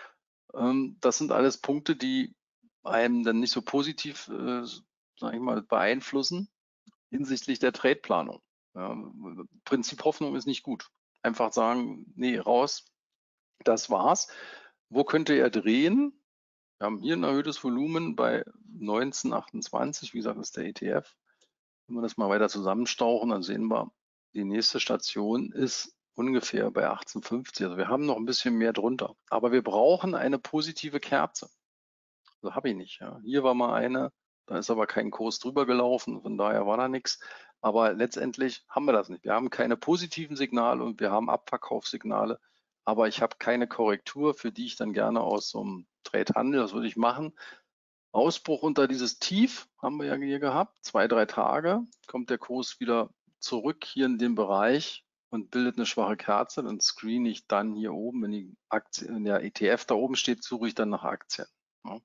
Das sind alles Punkte, die einem dann nicht so positiv, äh, sag ich mal, beeinflussen hinsichtlich der Tradeplanung. Ja, Prinzip Hoffnung ist nicht gut. Einfach sagen, nee, raus, das war's. Wo könnte er drehen? Wir haben hier ein erhöhtes Volumen bei neunzehn achtundzwanzig, wie gesagt, das ist der E T F. Wenn wir das mal weiter zusammenstauchen, dann sehen wir, die nächste Station ist ungefähr bei achtzehn fünfzig. Also wir haben noch ein bisschen mehr drunter. Aber wir brauchen eine positive Kerze. Also habe ich nicht. Ja. Hier war mal eine, da ist aber kein Kurs drüber gelaufen, von daher war da nichts. Aber letztendlich haben wir das nicht. Wir haben keine positiven Signale und wir haben Abverkaufssignale. Aber ich habe keine Korrektur, für die ich dann gerne aus so einem Trade handle. Das würde ich machen. Ausbruch unter dieses Tief haben wir ja hier gehabt. Zwei, drei Tage kommt der Kurs wieder zurück hier in den Bereich und bildet eine schwache Kerze. Dann screene ich dann hier oben, wenn die Aktie, wenn der E T F da oben steht, suche ich dann nach Aktien. Ja.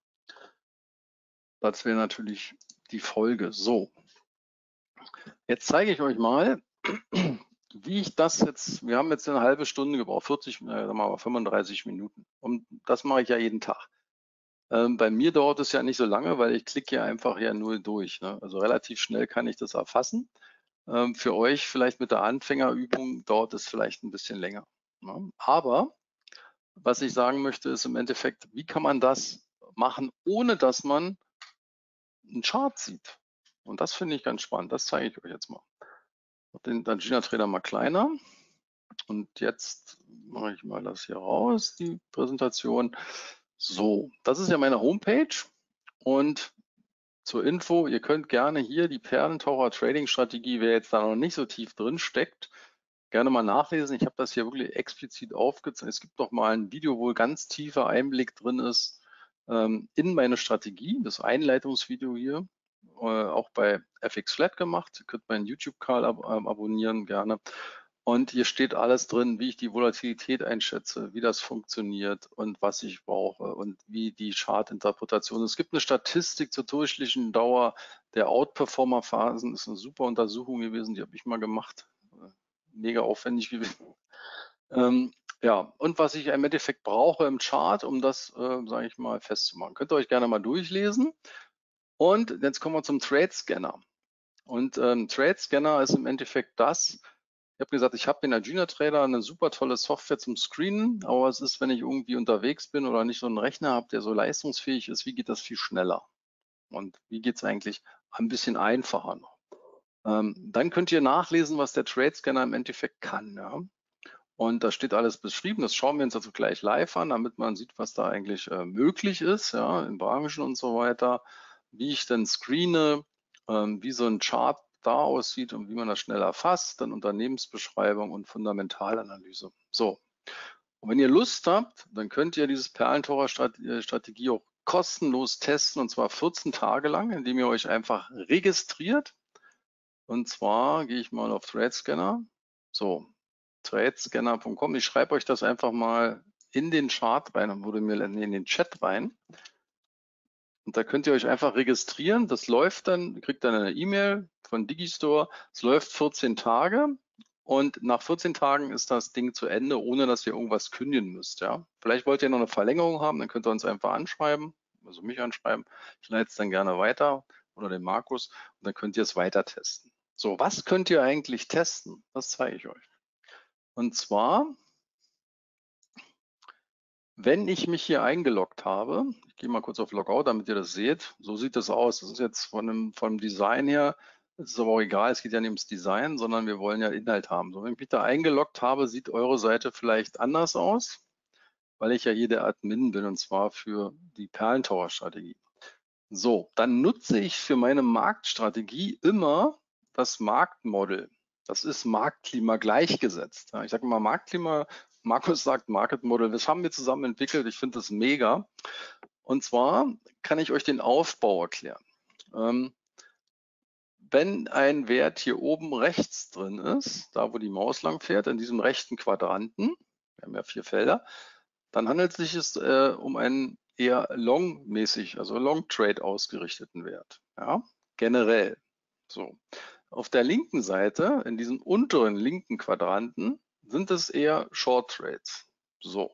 Das wäre natürlich die Folge. So, jetzt zeige ich euch mal, wie ich das jetzt, wir haben jetzt eine halbe Stunde gebraucht, vierzig, äh, sagen wir mal fünfunddreißig Minuten. Und das mache ich ja jeden Tag. Ähm, bei mir dauert es ja nicht so lange, weil ich klicke ja einfach ja nur durch. Ne? Also relativ schnell kann ich das erfassen. Ähm, für euch vielleicht mit der Anfängerübung dauert es vielleicht ein bisschen länger. Ne? Aber was ich sagen möchte, ist im Endeffekt, wie kann man das machen, ohne dass man einen Chart sieht? Und das finde ich ganz spannend. Das zeige ich euch jetzt mal. Den Agina Trader mal kleiner. Und jetzt mache ich mal das hier raus, die Präsentation. So, das ist ja meine Homepage. Und zur Info, ihr könnt gerne hier die Perlentaucher Trading Strategie, wer jetzt da noch nicht so tief drin steckt, gerne mal nachlesen. Ich habe das hier wirklich explizit aufgezeigt. Es gibt noch mal ein Video, wo ganz tiefer Einblick drin ist ähm, in meine Strategie. Das Einleitungsvideo hier, äh, auch bei F X Flat gemacht. Ihr könnt meinen YouTube-Kanal ab abonnieren gerne. Und hier steht alles drin, wie ich die Volatilität einschätze, wie das funktioniert und was ich brauche und wie die Chartinterpretation ist. Es gibt eine Statistik zur durchschnittlichen Dauer der Outperformer-Phasen. Das ist eine super Untersuchung gewesen, die habe ich mal gemacht. Mega aufwendig gewesen. Ähm, ja, und was ich im Endeffekt brauche im Chart, um das, äh, sage ich mal, festzumachen. Könnt ihr euch gerne mal durchlesen. Und jetzt kommen wir zum Trade Scanner. Und ähm, Trade Scanner ist im Endeffekt das, ich habe gesagt, ich habe den Agena Trader, eine super tolle Software zum Screenen, aber was ist, wenn ich irgendwie unterwegs bin oder nicht so einen Rechner habe, der so leistungsfähig ist, wie geht das viel schneller? Und wie geht es eigentlich ein bisschen einfacher noch? Ähm, dann könnt ihr nachlesen, was der Trade Scanner im Endeffekt kann. Ja? Und da steht alles beschrieben, das schauen wir uns also gleich live an, damit man sieht, was da eigentlich äh, möglich ist, ja, in Branchen und so weiter, wie ich dann screene, ähm, wie so ein Chart da aussieht und wie man das schnell erfasst, dann Unternehmensbeschreibung und Fundamentalanalyse. So, und wenn ihr Lust habt, dann könnt ihr dieses Perlentaucher-Strategie auch kostenlos testen, und zwar vierzehn Tage lang, indem ihr euch einfach registriert. Und zwar gehe ich mal auf Trade Scanner. So, tradescanner punkt com. Ich schreibe euch das einfach mal in den Chart rein und wurde mir in den Chat rein. Und da könnt ihr euch einfach registrieren. Das läuft dann, ihr kriegt dann eine E-Mail von Digistore. Es läuft vierzehn Tage und nach vierzehn Tagen ist das Ding zu Ende, ohne dass ihr irgendwas kündigen müsst. Ja? Vielleicht wollt ihr noch eine Verlängerung haben, dann könnt ihr uns einfach anschreiben, also mich anschreiben. Ich leite es dann gerne weiter oder den Markus und dann könnt ihr es weiter testen. So, was könnt ihr eigentlich testen? Das zeige ich euch. Und zwar, wenn ich mich hier eingeloggt habe, ich gehe mal kurz auf Logout, damit ihr das seht. So sieht das aus. Das ist jetzt von dem, vom Design her, es ist aber auch egal, es geht ja nicht ums Design, sondern wir wollen ja Inhalt haben. So, wenn ich mich da eingeloggt habe, sieht eure Seite vielleicht anders aus, weil ich ja hier der Admin bin, und zwar für die Perlentaucher-Strategie. So, dann nutze ich für meine Marktstrategie immer das Marktmodel. Das ist Marktklima gleichgesetzt. Ich sage mal Marktklima, Markus sagt Market Model, das haben wir zusammen entwickelt. Ich finde das mega. Und zwar kann ich euch den Aufbau erklären. Ähm, wenn ein Wert hier oben rechts drin ist, da wo die Maus lang fährt, in diesem rechten Quadranten, wir haben ja vier Felder, dann handelt es sich äh, um einen eher long-mäßig, also Long-Trade ausgerichteten Wert. Ja, generell. So. Auf der linken Seite, in diesem unteren linken Quadranten, sind es eher Short Trades. So.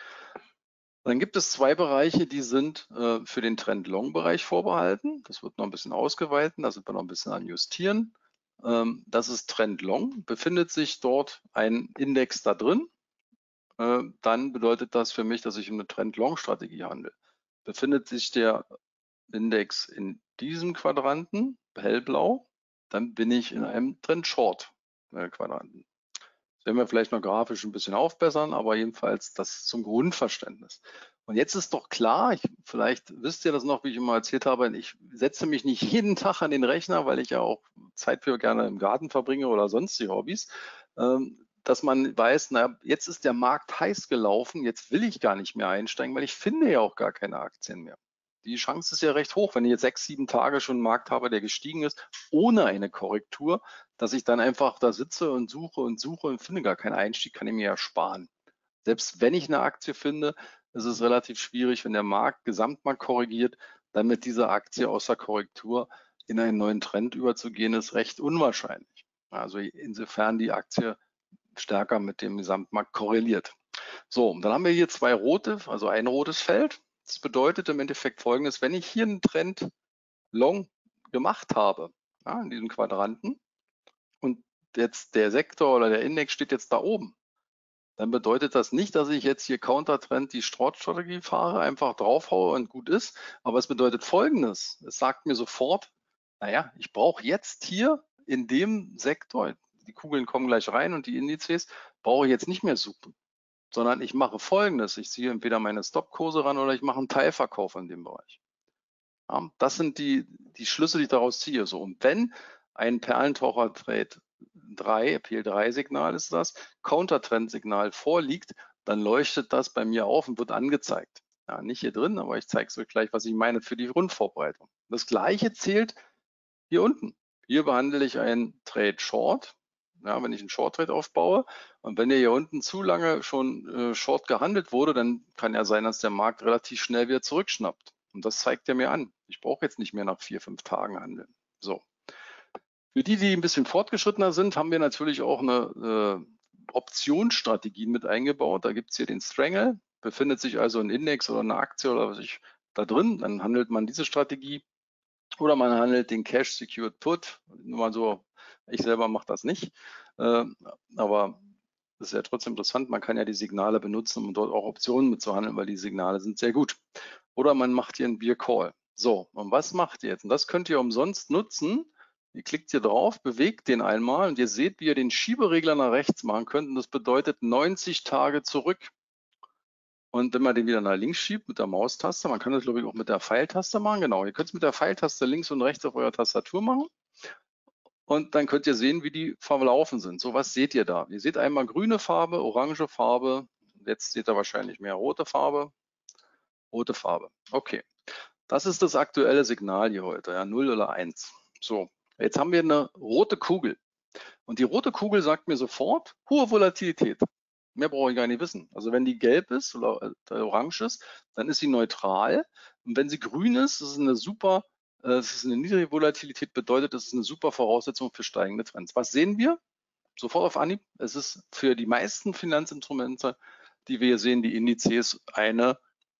Dann gibt es zwei Bereiche, die sind äh, für den Trend-Long-Bereich vorbehalten. Das wird noch ein bisschen ausgeweitet, da sind wir noch ein bisschen an Justieren. Ähm, das ist Trend-Long. Befindet sich dort ein Index da drin, äh, dann bedeutet das für mich, dass ich eine Trend-Long-Strategie handle. Befindet sich der Index in diesem Quadranten, hellblau, dann bin ich in einem Trend-Short-Quadranten. Das werden wir vielleicht noch grafisch ein bisschen aufbessern, aber jedenfalls das zum Grundverständnis. Und jetzt ist doch klar, ich, vielleicht wisst ihr das noch, wie ich immer erzählt habe, ich setze mich nicht jeden Tag an den Rechner, weil ich ja auch Zeit für gerne im Garten verbringe oder sonstige Hobbys, ähm, dass man weiß, na, jetzt ist der Markt heiß gelaufen, jetzt will ich gar nicht mehr einsteigen, weil ich finde ja auch gar keine Aktien mehr. Die Chance ist ja recht hoch, wenn ich jetzt sechs, sieben Tage schon einen Markt habe, der gestiegen ist, ohne eine Korrektur, dass ich dann einfach da sitze und suche und suche und finde gar keinen Einstieg, kann ich mir ja sparen. Selbst wenn ich eine Aktie finde, ist es relativ schwierig, wenn der Markt, Gesamtmarkt korrigiert, dann mit dieser Aktie aus der Korrektur in einen neuen Trend überzugehen, ist recht unwahrscheinlich. Also insofern die Aktie stärker mit dem Gesamtmarkt korreliert. So, dann haben wir hier zwei rote, also ein rotes Feld. Das bedeutet im Endeffekt Folgendes: Wenn ich hier einen Trend Long gemacht habe, ja, in diesem Quadranten, und jetzt der Sektor oder der Index steht jetzt da oben, dann bedeutet das nicht, dass ich jetzt hier Countertrend die Short-Strategie fahre, einfach draufhaue und gut ist. Aber es bedeutet Folgendes: Es sagt mir sofort, naja, ich brauche jetzt hier in dem Sektor, die Kugeln kommen gleich rein und die Indizes, brauche ich jetzt nicht mehr suchen, sondern ich mache Folgendes: Ich ziehe entweder meine Stopkurse ran oder ich mache einen Teilverkauf in dem Bereich. Ja, das sind die, die Schlüsse, die ich daraus ziehe. So, und wenn ein Perlentaucher-Trade drei, P L drei Signal ist das, Countertrend-Signal vorliegt, dann leuchtet das bei mir auf und wird angezeigt. Ja, nicht hier drin, aber ich zeige es euch gleich, was ich meine für die Rundvorbereitung. Das gleiche zählt hier unten. Hier behandle ich einen Trade Short. ja, wenn ich einen Short Trade aufbaue. Und wenn der hier unten zu lange schon äh, Short gehandelt wurde, dann kann ja sein, dass der Markt relativ schnell wieder zurückschnappt. Und das zeigt er mir an. Ich brauche jetzt nicht mehr nach vier, fünf Tagen handeln. So. Für die, die ein bisschen fortgeschrittener sind, haben wir natürlich auch eine äh, Optionsstrategie mit eingebaut. Da gibt es hier den Strangle, befindet sich also ein Index oder eine Aktie oder was ich da drin, dann handelt man diese Strategie. Oder man handelt den Cash Secured Put. Nur mal so, ich selber mache das nicht. Äh, aber das ist ja trotzdem interessant. Man kann ja die Signale benutzen, um dort auch Optionen mitzuhandeln, weil die Signale sind sehr gut. Oder man macht hier einen Beer Call. So, und was macht ihr jetzt? Und das könnt ihr umsonst nutzen. Ihr klickt hier drauf, bewegt den einmal und ihr seht, wie ihr den Schieberegler nach rechts machen könnt. Und das bedeutet neunzig Tage zurück. Und wenn man den wieder nach links schiebt mit der Maustaste, man kann das glaube ich auch mit der Pfeiltaste machen, genau, ihr könnt es mit der Pfeiltaste links und rechts auf eurer Tastatur machen und dann könnt ihr sehen, wie die verlaufen sind. So, was seht ihr da? Ihr seht einmal grüne Farbe, orange Farbe, jetzt seht ihr wahrscheinlich mehr rote Farbe, rote Farbe. Okay, das ist das aktuelle Signal hier heute, ja, null oder eins. So, jetzt haben wir eine rote Kugel und die rote Kugel sagt mir sofort, hohe Volatilität. Mehr brauche ich gar nicht wissen. Also wenn die gelb ist oder orange ist, dann ist sie neutral. Und wenn sie grün ist, das ist eine super, das ist eine niedrige Volatilität, bedeutet, das ist eine super Voraussetzung für steigende Trends. Was sehen wir? Sofort auf Anhieb. Es ist für die meisten Finanzinstrumente, die wir hier sehen, die Indizes, eine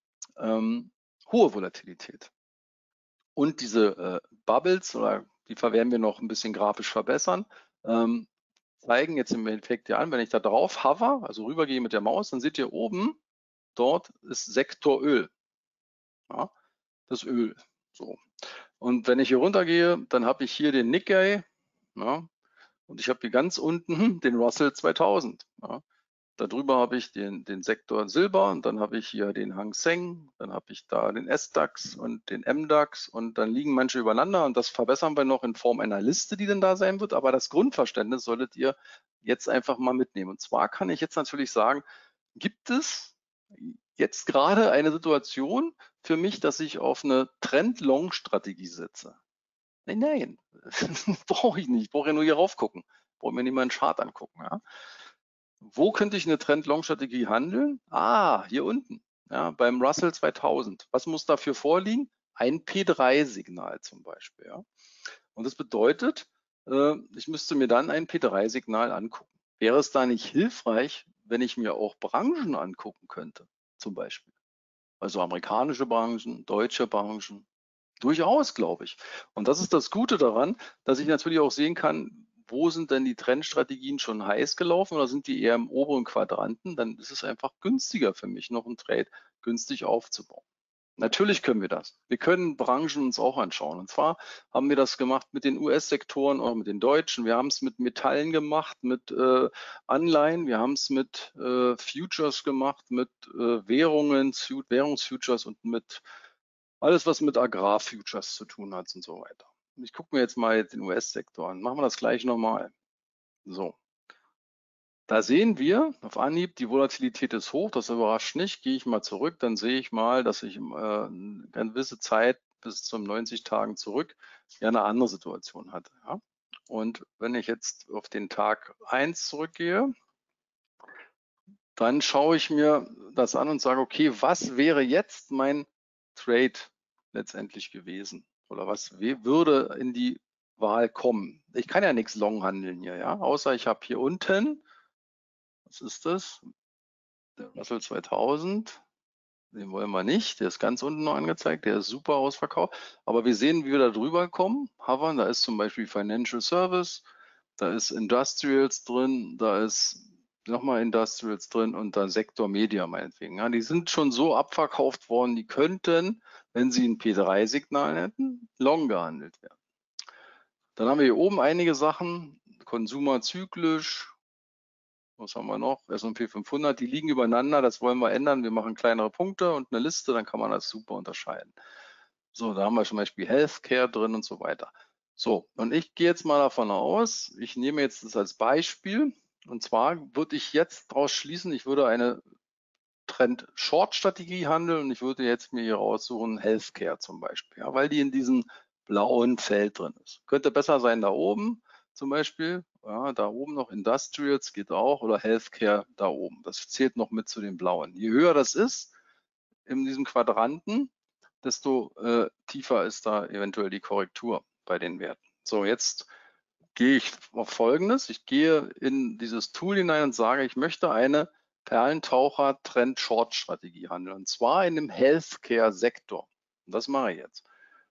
ähm, hohe Volatilität. Und diese äh, Bubbles, oder die werden wir noch ein bisschen grafisch verbessern, ähm, zeigen jetzt im Endeffekt hier an, wenn ich da drauf hover, also rübergehe mit der Maus, dann seht ihr oben, dort ist Sektor Öl. Ja, das Öl. So. Und wenn ich hier runtergehe, dann habe ich hier den Nikkei, ja, und ich habe hier ganz unten den Russell zweitausend. Ja. Darüber habe ich den, den Sektor Silber und dann habe ich hier den Hang Seng, dann habe ich da den S DAX und den M DAX und dann liegen manche übereinander und das verbessern wir noch in Form einer Liste, die dann da sein wird. Aber das Grundverständnis solltet ihr jetzt einfach mal mitnehmen. Und zwar kann ich jetzt natürlich sagen, gibt es jetzt gerade eine Situation für mich, dass ich auf eine Trend-Long-Strategie setze? Nein, nein, brauche ich nicht. Ich brauche ja nur hier rauf gucken. Brauche mir nicht mal einen Chart angucken. Ja? Wo könnte ich eine Trend-Long-Strategie handeln? Ah, hier unten, ja, beim Russell zweitausend. Was muss dafür vorliegen? Ein P drei Signal zum Beispiel. Ja. Und das bedeutet, äh, ich müsste mir dann ein P drei Signal angucken. Wäre es da nicht hilfreich, wenn ich mir auch Branchen angucken könnte, zum Beispiel? Also amerikanische Branchen, deutsche Branchen. Durchaus, glaube ich. Und das ist das Gute daran, dass ich natürlich auch sehen kann, wo sind denn die Trendstrategien schon heiß gelaufen oder sind die eher im oberen Quadranten? Dann ist es einfach günstiger für mich, noch einen Trade günstig aufzubauen. Natürlich können wir das. Wir können Branchen uns auch anschauen. Und zwar haben wir das gemacht mit den U S-Sektoren oder mit den deutschen. Wir haben es mit Metallen gemacht, mit äh, Anleihen. Wir haben es mit äh, Futures gemacht, mit äh, Währungen, Währungsfutures und mit alles, was mit Agrarfutures zu tun hat und so weiter. Ich gucke mir jetzt mal den U S-Sektor an. Machen wir das gleich nochmal. So. Da sehen wir auf Anhieb, die Volatilität ist hoch, das überrascht nicht. Gehe ich mal zurück, dann sehe ich mal, dass ich äh, eine gewisse Zeit bis zum neunzig Tagen zurück ja eine andere Situation hatte. Ja? Und wenn ich jetzt auf den Tag eins zurückgehe, dann schaue ich mir das an und sage, okay, was wäre jetzt mein Trade letztendlich gewesen? Oder was würde in die Wahl kommen? Ich kann ja nichts long handeln hier, ja, außer ich habe hier unten, was ist das? Der Russell zweitausend, den wollen wir nicht, der ist ganz unten noch angezeigt, der ist super ausverkauft. Aber wir sehen, wie wir da drüber kommen. Hovern, da ist zum Beispiel Financial Service, da ist Industrials drin, da ist nochmal Industrials drin und dann Sektor Media meinetwegen. Ja, die sind schon so abverkauft worden, die könnten, wenn sie ein P drei Signal hätten, long gehandelt werden. Dann haben wir hier oben einige Sachen, Consumer zyklisch, was haben wir noch? S und P fünfhundert, die liegen übereinander, das wollen wir ändern. Wir machen kleinere Punkte und eine Liste, dann kann man das super unterscheiden. So, da haben wir zum Beispiel Healthcare drin und so weiter. So, und ich gehe jetzt mal davon aus, ich nehme jetzt das als Beispiel, und zwar würde ich jetzt daraus schließen, ich würde eine Trend-Short-Strategie handeln und ich würde jetzt mir hier raussuchen, Healthcare zum Beispiel, ja, weil die in diesem blauen Feld drin ist. Könnte besser sein da oben, zum Beispiel. Ja, da oben noch Industrials geht auch oder Healthcare da oben. Das zählt noch mit zu den blauen. Je höher das ist in diesem Quadranten, desto äh, tiefer ist da eventuell die Korrektur bei den Werten. So, jetzt gehe ich auf Folgendes. Ich gehe in dieses Tool hinein und sage, ich möchte eine Perlentaucher-Trend-Short-Strategie handeln. Und zwar in dem Healthcare-Sektor. Und das mache ich jetzt.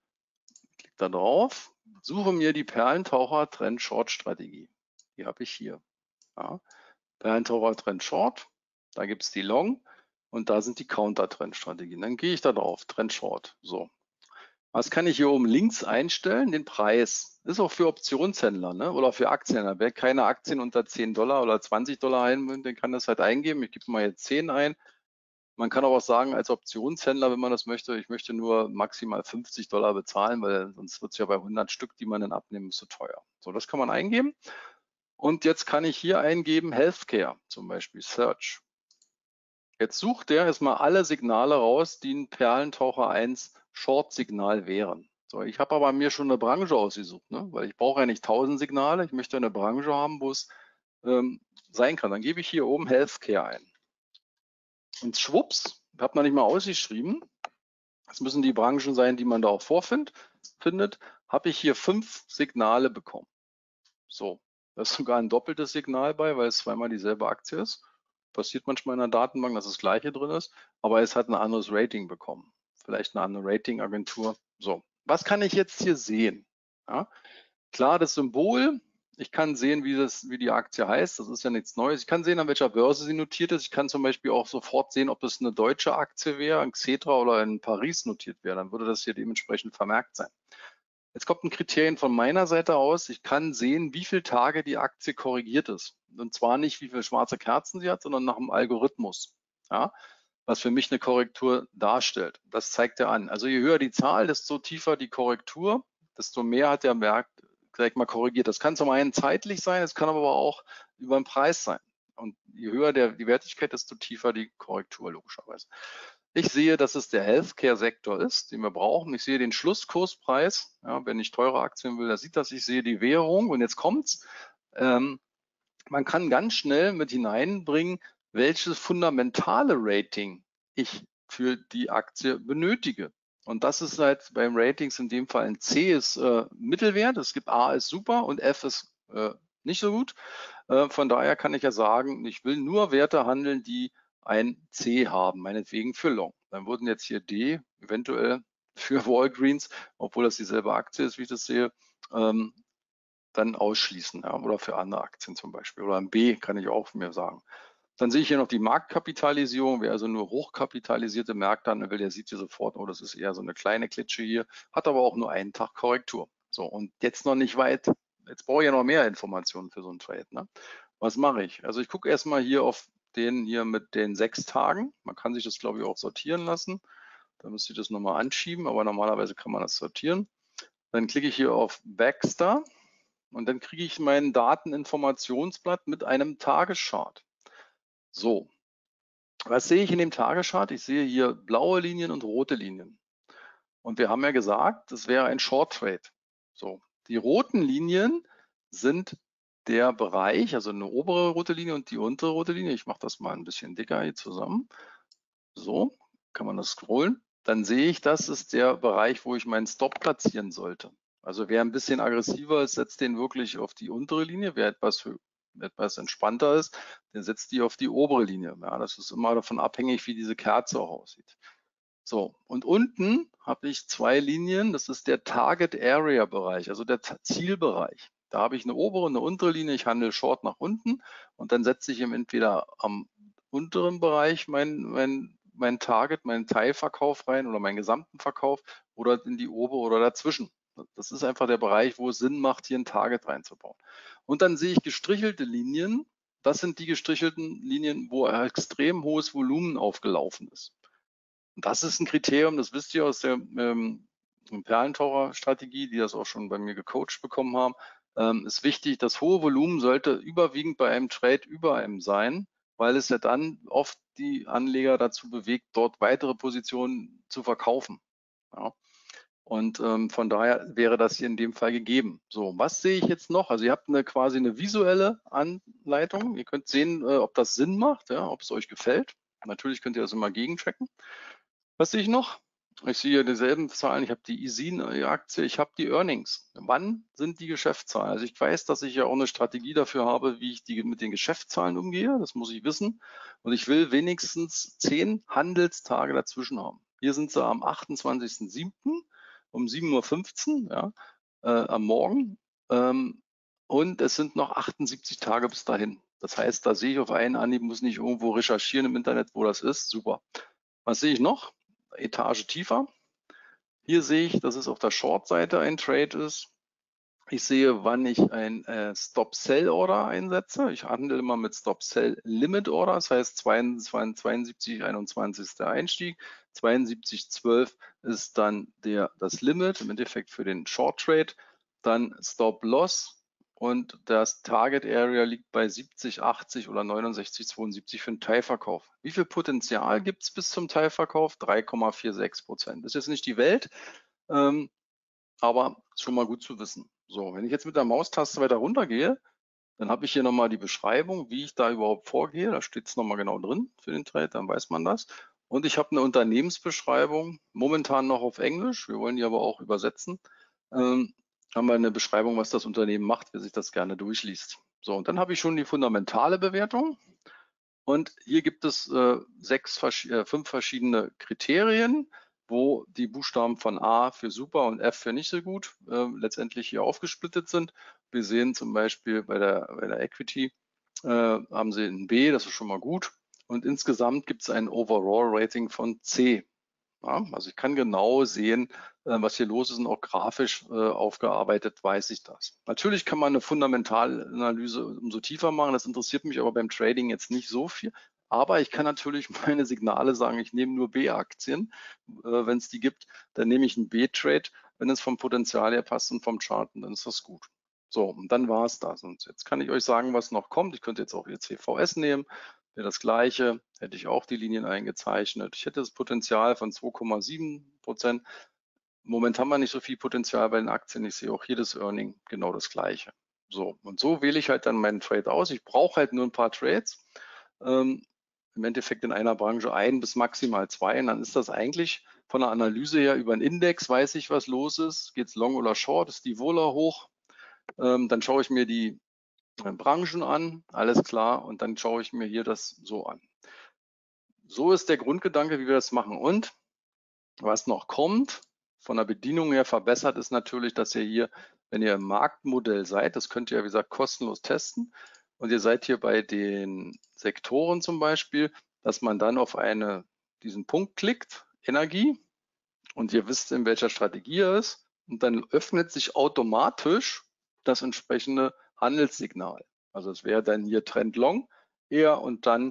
Klick da drauf, suche mir die Perlentaucher-Trend-Short-Strategie. Die habe ich hier. Ja. Perlentaucher-Trend-Short, da gibt es die Long und da sind die Counter-Trend-Strategien. Dann gehe ich da drauf, Trend-Short. So. Was kann ich hier oben links einstellen? Den Preis. Ist auch für Optionshändler, ne? Oder für Aktienhändler. Wer keine Aktien unter zehn Dollar oder zwanzig Dollar ein will, der kann das halt eingeben. Ich gebe mal jetzt zehn ein. Man kann aber auch sagen, als Optionshändler, wenn man das möchte, ich möchte nur maximal fünfzig Dollar bezahlen, weil sonst wird es ja bei hundert Stück, die man dann abnehmen, zu teuer. So, das kann man eingeben. Und jetzt kann ich hier eingeben Healthcare, zum Beispiel Search. Jetzt sucht der erstmal alle Signale raus, die ein Perlentaucher eins Short-Signal wären. So, ich habe aber mir schon eine Branche ausgesucht, ne? Weil ich brauche ja nicht tausend Signale, ich möchte eine Branche haben, wo es ähm, sein kann. Dann gebe ich hier oben Healthcare ein. Und schwupps, ich habe noch nicht mal ausgeschrieben, das müssen die Branchen sein, die man da auch vorfindet, findet, habe ich hier fünf Signale bekommen. So, da ist sogar ein doppeltes Signal bei, weil es zweimal dieselbe Aktie ist. Passiert manchmal in der Datenbank, dass das gleiche drin ist, aber es hat ein anderes Rating bekommen. Vielleicht eine andere Ratingagentur. So, was kann ich jetzt hier sehen? Ja, klar, das Symbol, ich kann sehen, wie, das, wie die Aktie heißt. Das ist ja nichts Neues. Ich kann sehen, an welcher Börse sie notiert ist. Ich kann zum Beispiel auch sofort sehen, ob das eine deutsche Aktie wäre, in Xetra oder in Paris notiert wäre. Dann würde das hier dementsprechend vermerkt sein. Jetzt kommt ein Kriterium von meiner Seite aus. Ich kann sehen, wie viele Tage die Aktie korrigiert ist. Und zwar nicht, wie viele schwarze Kerzen sie hat, sondern nach dem Algorithmus. Ja, was für mich eine Korrektur darstellt. Das zeigt er an. Also je höher die Zahl, desto tiefer die Korrektur, desto mehr hat der Markt gleich mal korrigiert. Das kann zum einen zeitlich sein, es kann aber auch über den Preis sein. Und je höher der, die Wertigkeit, desto tiefer die Korrektur logischerweise. Ich sehe, dass es der Healthcare-Sektor ist, den wir brauchen. Ich sehe den Schlusskurspreis. Ja, wenn ich teure Aktien will, der sieht das. Ich sehe die Währung. Und jetzt kommt's. Ähm, man kann ganz schnell mit hineinbringen, welches fundamentale Rating ich für die Aktie benötige. Und das ist halt beim Ratings in dem Fall ein C ist äh, Mittelwert. Es gibt A ist super und F ist äh, nicht so gut. Äh, von daher kann ich ja sagen, ich will nur Werte handeln, die ein C haben, meinetwegen für Long. Dann würden jetzt hier D eventuell für Walgreens, obwohl das dieselbe Aktie ist, wie ich das sehe, ähm, dann ausschließen, ja, oder für andere Aktien zum Beispiel. Oder ein B kann ich auch mir sagen. Dann sehe ich hier noch die Marktkapitalisierung. Wer also nur hochkapitalisierte Märkte haben will, der sieht hier sofort, oh, das ist eher so eine kleine Klitsche hier, hat aber auch nur einen Tag Korrektur. So, und jetzt noch nicht weit. Jetzt brauche ich ja noch mehr Informationen für so einen Trade. Ne? Was mache ich? Also ich gucke erstmal hier auf den hier mit den sechs Tagen. Man kann sich das, glaube ich, auch sortieren lassen. Da müsste ich das nochmal anschieben, aber normalerweise kann man das sortieren. Dann klicke ich hier auf Baxter und dann kriege ich mein Dateninformationsblatt mit einem Tageschart. So, was sehe ich in dem Tageschart? Ich sehe hier blaue Linien und rote Linien. Und wir haben ja gesagt, das wäre ein Short Trade. So, die roten Linien sind der Bereich, also eine obere rote Linie und die untere rote Linie. Ich mache das mal ein bisschen dicker hier zusammen. So, kann man das scrollen. Dann sehe ich, das ist der Bereich, wo ich meinen Stop platzieren sollte. Also wer ein bisschen aggressiver ist, setzt den wirklich auf die untere Linie. Wer etwas, etwas entspannter ist, der setzt die auf die obere Linie. Ja, das ist immer davon abhängig, wie diese Kerze auch aussieht. So, und unten habe ich zwei Linien. Das ist der Target Area Bereich, also der Zielbereich. Da habe ich eine obere und eine untere Linie. Ich handle Short nach unten und dann setze ich ihm entweder am unteren Bereich mein, mein, mein Target, meinen Teilverkauf rein oder meinen gesamten Verkauf oder in die obere oder dazwischen. Das ist einfach der Bereich, wo es Sinn macht, hier ein Target reinzubauen. Und dann sehe ich gestrichelte Linien. Das sind die gestrichelten Linien, wo ein extrem hohes Volumen aufgelaufen ist. Und das ist ein Kriterium, das wisst ihr aus der ähm, Perlentaucher-Strategie, die das auch schon bei mir gecoacht bekommen haben, ähm, ist wichtig, das hohe Volumen sollte überwiegend bei einem Trade über einem sein, weil es ja dann oft die Anleger dazu bewegt, dort weitere Positionen zu verkaufen. Ja. Und ähm, von daher wäre das hier in dem Fall gegeben. So, was sehe ich jetzt noch? Also ihr habt eine quasi eine visuelle Anleitung. Ihr könnt sehen, äh, ob das Sinn macht, ja, ob es euch gefällt. Natürlich könnt ihr das immer gegenchecken. Was sehe ich noch? Ich sehe hier dieselben Zahlen. Ich habe die I S I N-Aktie, ich habe die Earnings. Wann sind die Geschäftszahlen? Also ich weiß, dass ich ja auch eine Strategie dafür habe, wie ich die mit den Geschäftszahlen umgehe. Das muss ich wissen. Und ich will wenigstens zehn Handelstage dazwischen haben. Hier sind sie am achtundzwanzigsten siebten um sieben Uhr fünfzehn, ja, äh, am Morgen. Ähm, und es sind noch achtundsiebzig Tage bis dahin. Das heißt, da sehe ich auf einen Anhieb, muss nicht irgendwo recherchieren im Internet, wo das ist. Super. Was sehe ich noch? Etage tiefer. Hier sehe ich, dass es auf der Short-Seite ein Trade ist. Ich sehe, wann ich ein äh, Stop-Sell-Order einsetze. Ich handle immer mit Stop-Sell-Limit-Order, das heißt zweiundsiebzig einundzwanzig ist der Einstieg, zweiundsiebzig zwölf ist dann der, das Limit, im Endeffekt für den Short-Trade, dann Stop-Loss und das Target Area liegt bei siebzig achtzig oder neunundsechzig zweiundsiebzig für den Teilverkauf. Wie viel Potenzial gibt es bis zum Teilverkauf? drei Komma sechsundvierzig Prozent. Das ist jetzt nicht die Welt, ähm, aber ist schon mal gut zu wissen. So, wenn ich jetzt mit der Maustaste weiter runter gehe, dann habe ich hier nochmal die Beschreibung, wie ich da überhaupt vorgehe. Da steht es nochmal genau drin für den Trade, dann weiß man das. Und ich habe eine Unternehmensbeschreibung, momentan noch auf Englisch. Wir wollen die aber auch übersetzen. Ähm, haben wir eine Beschreibung, was das Unternehmen macht, wer sich das gerne durchliest. So, und dann habe ich schon die fundamentale Bewertung. Und hier gibt es äh, sechs, äh, fünf verschiedene Kriterien, wo die Buchstaben von A für super und F für nicht so gut äh, letztendlich hier aufgesplittet sind. Wir sehen zum Beispiel bei der, bei der Equity äh, haben sie ein B, das ist schon mal gut. Und insgesamt gibt es ein Overall-Rating von C. Ja, also ich kann genau sehen, äh, was hier los ist und auch grafisch äh, aufgearbeitet weiß ich das. Natürlich kann man eine Fundamentalanalyse umso tiefer machen, das interessiert mich aber beim Trading jetzt nicht so viel. Aber ich kann natürlich meine Signale sagen, ich nehme nur B-Aktien. Äh, wenn es die gibt, dann nehme ich einen B-Trade, wenn es vom Potenzial her passt und vom Charten, dann ist das gut. So, und dann war es das. Und jetzt kann ich euch sagen, was noch kommt. Ich könnte jetzt auch hier C V S nehmen. Wäre das gleiche, hätte ich auch die Linien eingezeichnet. Ich hätte das Potenzial von zwei Komma sieben Prozent. Im Moment haben wir nicht so viel Potenzial bei den Aktien. Ich sehe auch hier das Earning genau das gleiche. So, und so wähle ich halt dann meinen Trade aus. Ich brauche halt nur ein paar Trades. Ähm, Im Endeffekt in einer Branche ein bis maximal zwei. Und dann ist das eigentlich von der Analyse her über einen Index, weiß ich, was los ist. Geht es long oder short? Ist die Vola hoch? Ähm, dann schaue ich mir die Branchen an, alles klar, und dann schaue ich mir hier das so an. So ist der Grundgedanke, wie wir das machen. Und was noch kommt, von der Bedienung her verbessert, ist natürlich, dass ihr hier, wenn ihr im Marktmodell seid, das könnt ihr, wie gesagt, kostenlos testen. Und ihr seid hier bei den Sektoren zum Beispiel, dass man dann auf eine, diesen Punkt klickt, Energie, und ihr wisst, in welcher Strategie er ist. Und dann öffnet sich automatisch das entsprechende Handelssignal. Also es wäre dann hier Trend Long eher und dann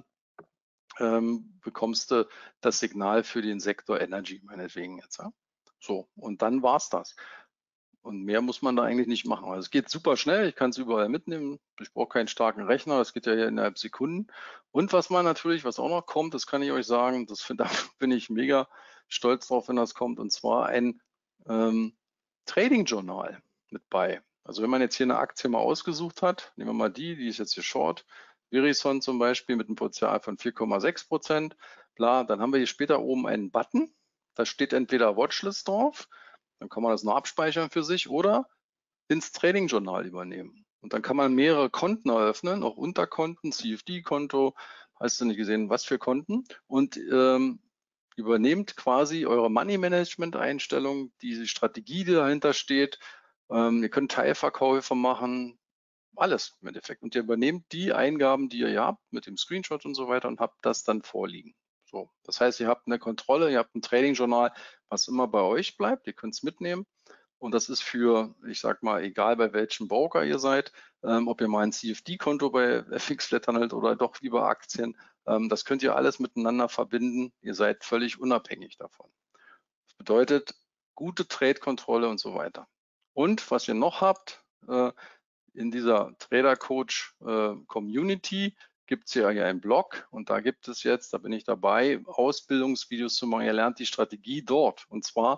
ähm, bekommst du das Signal für den Sektor Energy, meinetwegen jetzt. Ja? So, und dann war's das. Und mehr muss man da eigentlich nicht machen. Also es geht super schnell, ich kann es überall mitnehmen. Ich brauche keinen starken Rechner, das geht ja hier innerhalb Sekunden. Und was man natürlich, was auch noch kommt, das kann ich euch sagen, das find, da bin ich mega stolz drauf, wenn das kommt, und zwar ein ähm, Trading-Journal mit bei. Also wenn man jetzt hier eine Aktie mal ausgesucht hat, nehmen wir mal die, die ist jetzt hier Short, Verizon zum Beispiel mit einem Potenzial von vier Komma sechs Prozent, bla, dann haben wir hier später oben einen Button, da steht entweder Watchlist drauf, dann kann man das noch abspeichern für sich oder ins Trading-Journal übernehmen. Und dann kann man mehrere Konten eröffnen, auch Unterkonten, C F D-Konto, hast du nicht gesehen, was für Konten, und ähm, übernehmt quasi eure Money-Management-Einstellung, die Strategie, die dahinter steht. Ähm, ihr könnt Teilverkäufe machen, alles im Endeffekt. Und ihr übernehmt die Eingaben, die ihr hier habt, mit dem Screenshot und so weiter, und habt das dann vorliegen. So, das heißt, ihr habt eine Kontrolle, ihr habt ein Trading-Journal, was immer bei euch bleibt. Ihr könnt es mitnehmen. Und das ist für, ich sag mal, egal bei welchem Broker ihr seid, ähm, ob ihr mal ein C F D-Konto bei F X-Flat handelt oder doch lieber Aktien, ähm, das könnt ihr alles miteinander verbinden. Ihr seid völlig unabhängig davon. Das bedeutet gute Trade-Kontrolle und so weiter. Und was ihr noch habt, äh, in dieser Trader Coach äh, Community gibt es ja hier einen Blog, und da gibt es jetzt, da bin ich dabei, Ausbildungsvideos zu machen. Ihr lernt die Strategie dort, und zwar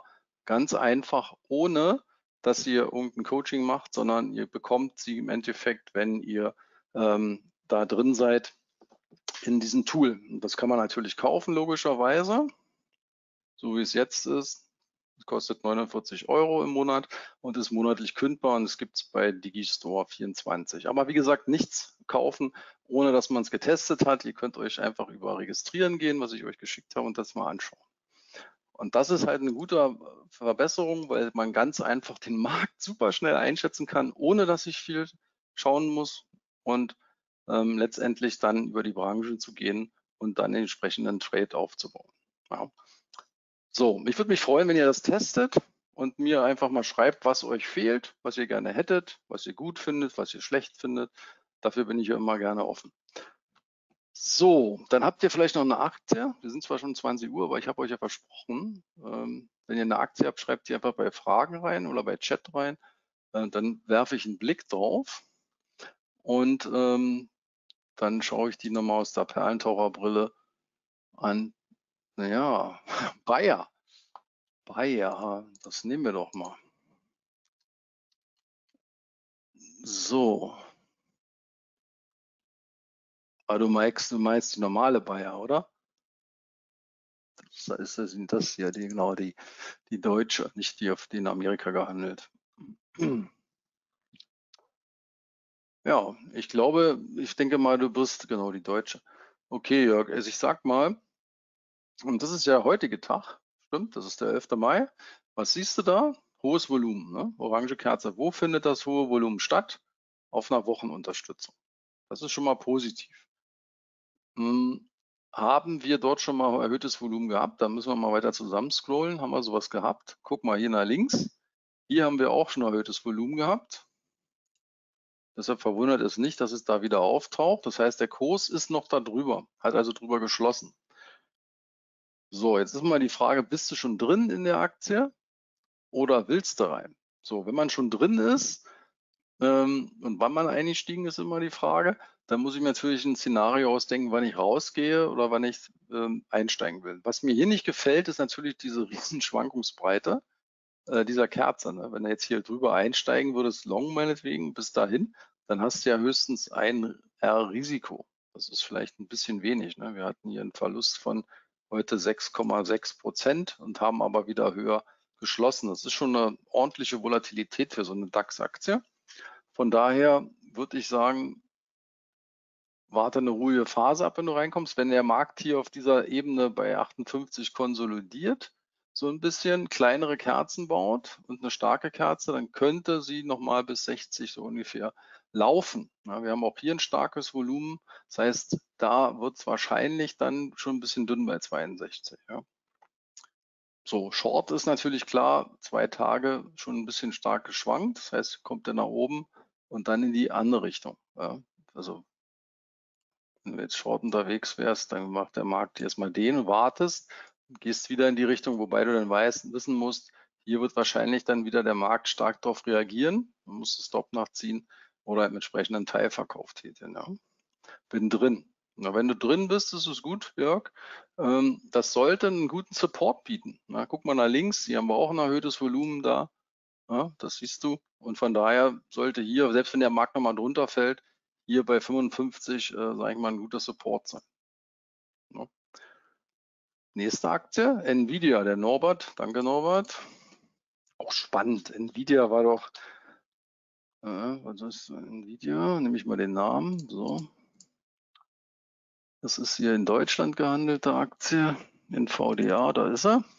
Ganz einfach, ohne dass ihr irgendein Coaching macht, sondern ihr bekommt sie im Endeffekt, wenn ihr ähm, da drin seid in diesem Tool. Und das kann man natürlich kaufen, logischerweise, so wie es jetzt ist. Es kostet neunundvierzig Euro im Monat und ist monatlich kündbar, und es gibt es bei Digistore vierundzwanzig. Aber wie gesagt, nichts kaufen, ohne dass man es getestet hat. Ihr könnt euch einfach über Registrieren gehen, was ich euch geschickt habe, und das mal anschauen. Und das ist halt eine gute Verbesserung, weil man ganz einfach den Markt super schnell einschätzen kann, ohne dass ich viel schauen muss, und ähm, letztendlich dann über die Branchen zu gehen und dann den entsprechenden Trade aufzubauen. Ja. So, ich würde mich freuen, wenn ihr das testet und mir einfach mal schreibt, was euch fehlt, was ihr gerne hättet, was ihr gut findet, was ihr schlecht findet. Dafür bin ich ja immer gerne offen. So, dann habt ihr vielleicht noch eine Aktie. Wir sind zwar schon zwanzig Uhr, aber ich habe euch ja versprochen, ähm, wenn ihr eine Aktie habt, schreibt die einfach bei Fragen rein oder bei Chat rein. Äh, dann werfe ich einen Blick drauf und ähm, dann schaue ich die nochmal aus der Perlentaucherbrille an. Naja, Bayer. Bayer, das nehmen wir doch mal. So. Aber du meinst, du meinst die normale Bayer, oder? Das ist das, das hier, die, genau, die, die deutsche, nicht die, auf die in Amerika gehandelt. Ja, ich glaube, ich denke mal, du bist genau die Deutsche. Okay, Jörg, also ich sag mal, und das ist ja der heutige Tag, stimmt, das ist der elfte Mai. Was siehst du da? Hohes Volumen, ne? Orange Kerze. Wo findet das hohe Volumen statt? Auf einer Wochenunterstützung. Das ist schon mal positiv. Hm, haben wir dort schon mal erhöhtes Volumen gehabt? Da müssen wir mal weiter zusammen scrollen. Haben wir sowas gehabt? Guck mal hier nach links. Hier haben wir auch schon erhöhtes Volumen gehabt. Deshalb verwundert es nicht, dass es da wieder auftaucht. Das heißt, der Kurs ist noch da drüber, hat also drüber geschlossen. So, jetzt ist mal die Frage, bist du schon drin in der Aktie oder willst du rein? So, wenn man schon drin ist ähm, und wann man eingestiegen ist, immer die Frage, dann muss ich mir natürlich ein Szenario ausdenken, wann ich rausgehe oder wann ich ähm, einsteigen will. Was mir hier nicht gefällt, ist natürlich diese riesen Schwankungsbreite äh, dieser Kerze. Ne? Wenn du jetzt hier drüber einsteigen würdest, long meinetwegen, bis dahin, dann hast du ja höchstens ein R-Risiko. Das ist vielleicht ein bisschen wenig. Ne? Wir hatten hier einen Verlust von heute sechs Komma sechs Prozent und haben aber wieder höher geschlossen. Das ist schon eine ordentliche Volatilität für so eine DAX-Aktie. Von daher würde ich sagen, warte eine ruhige Phase ab, wenn du reinkommst. Wenn der Markt hier auf dieser Ebene bei achtundfünfzig konsolidiert, so ein bisschen kleinere Kerzen baut und eine starke Kerze, dann könnte sie nochmal bis sechzig so ungefähr laufen. Ja, wir haben auch hier ein starkes Volumen. Das heißt, da wird es wahrscheinlich dann schon ein bisschen dünn bei zweiundsechzig. Ja. So, Short ist natürlich klar, zwei Tage schon ein bisschen stark geschwankt. Das heißt, kommt er nach oben und dann in die andere Richtung. Ja. Also wenn du jetzt Short unterwegs wärst, dann macht der Markt erstmal den, wartest, gehst wieder in die Richtung, wobei du dann weißt, wissen musst, hier wird wahrscheinlich dann wieder der Markt stark darauf reagieren. Man muss das Stop nachziehen oder im entsprechenden Teilverkauf tätigen. Ja. Bin drin. Na, wenn du drin bist, ist es gut, Jörg. Ähm, das sollte einen guten Support bieten. Na, guck mal nach links, hier haben wir auch ein erhöhtes Volumen da. Ja, das siehst du. Und von daher sollte hier, selbst wenn der Markt nochmal drunter fällt, hier bei fünfundfünfzig, äh, sage ich mal, ein guter Support sein. Ja. Nächste Aktie, Nvidia, der Norbert. Danke, Norbert. Auch spannend. Nvidia war doch, äh, was ist Nvidia? Nehme ich mal den Namen. So. Das ist hier in Deutschland gehandelte Aktie. In V D A, da ist er.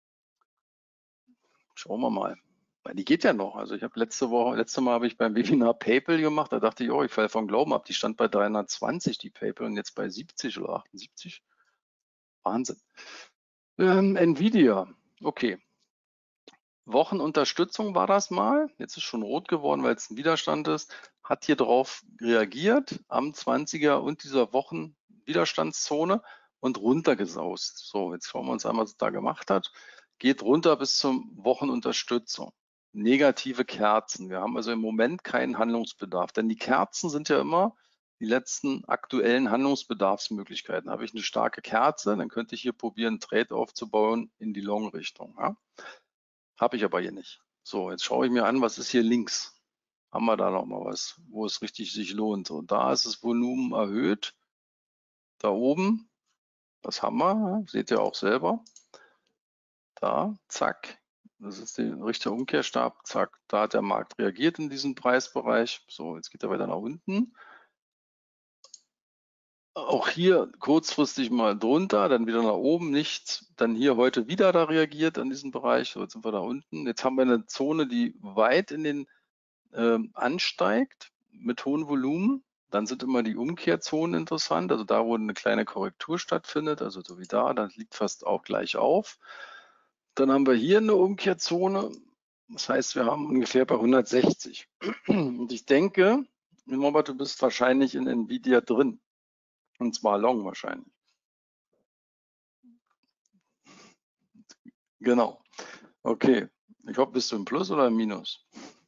Schauen wir mal. Weil die geht ja noch. Also ich habe letzte Woche, letzte Mal habe ich beim Webinar PayPal gemacht. Da dachte ich, oh, ich falle vom Glauben ab. Die stand bei dreihundertzwanzig, die PayPal, und jetzt bei siebzig oder achtundsiebzig. Wahnsinn. Ähm, Nvidia. Okay. Wochenunterstützung war das mal. Jetzt ist schon rot geworden, weil es ein Widerstand ist. Hat hier drauf reagiert am zwanziger und dieser Wochenwiderstandszone und runtergesaust. So, jetzt schauen wir uns an, was es da gemacht hat. Geht runter bis zum Wochenunterstützung. Negative Kerzen. Wir haben also im Moment keinen Handlungsbedarf, denn die Kerzen sind ja immer die letzten aktuellen Handlungsbedarfsmöglichkeiten. Habe ich eine starke Kerze, dann könnte ich hier probieren, Trade aufzubauen in die Long-Richtung. Ja? Habe ich aber hier nicht. So, jetzt schaue ich mir an, was ist hier links? Haben wir da noch mal was, wo es richtig sich lohnt? Und da ist das Volumen erhöht. Da oben, das haben wir, seht ihr auch selber. Da, zack, das ist der richtige Umkehrstab, zack, da hat der Markt reagiert in diesem Preisbereich. So, jetzt geht er weiter nach unten. Auch hier kurzfristig mal drunter, dann wieder nach oben, nichts. Dann hier heute wieder da reagiert an diesem Bereich. So, jetzt sind wir da unten. Jetzt haben wir eine Zone, die weit in den äh, ansteigt mit hohem Volumen. Dann sind immer die Umkehrzonen interessant. Also da, wo eine kleine Korrektur stattfindet, also so wie da, das liegt fast auch gleich auf. Dann haben wir hier eine Umkehrzone. Das heißt, wir haben ungefähr bei hundertsechzig. Und ich denke, Norbert, du bist wahrscheinlich in Nvidia drin. Und zwar long wahrscheinlich. Genau. Okay. Ich hoffe, bist du im Plus oder im Minus?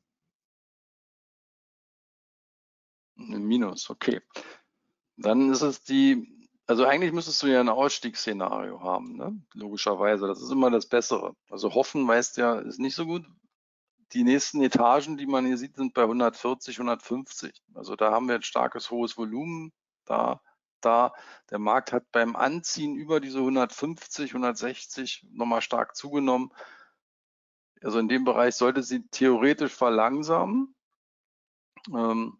Im Minus, okay. Dann ist es die, also eigentlich müsstest du ja ein Ausstiegsszenario haben, ne? Logischerweise. Das ist immer das Bessere. Also hoffen, weißt ja, ist nicht so gut. Die nächsten Etagen, die man hier sieht, sind bei hundertvierzig, hundertfünfzig. Also da haben wir ein starkes, hohes Volumen. Da, da, der Markt hat beim Anziehen über diese hundertfünfzig, hundertsechzig nochmal stark zugenommen. Also in dem Bereich sollte sie theoretisch verlangsamen. Ähm,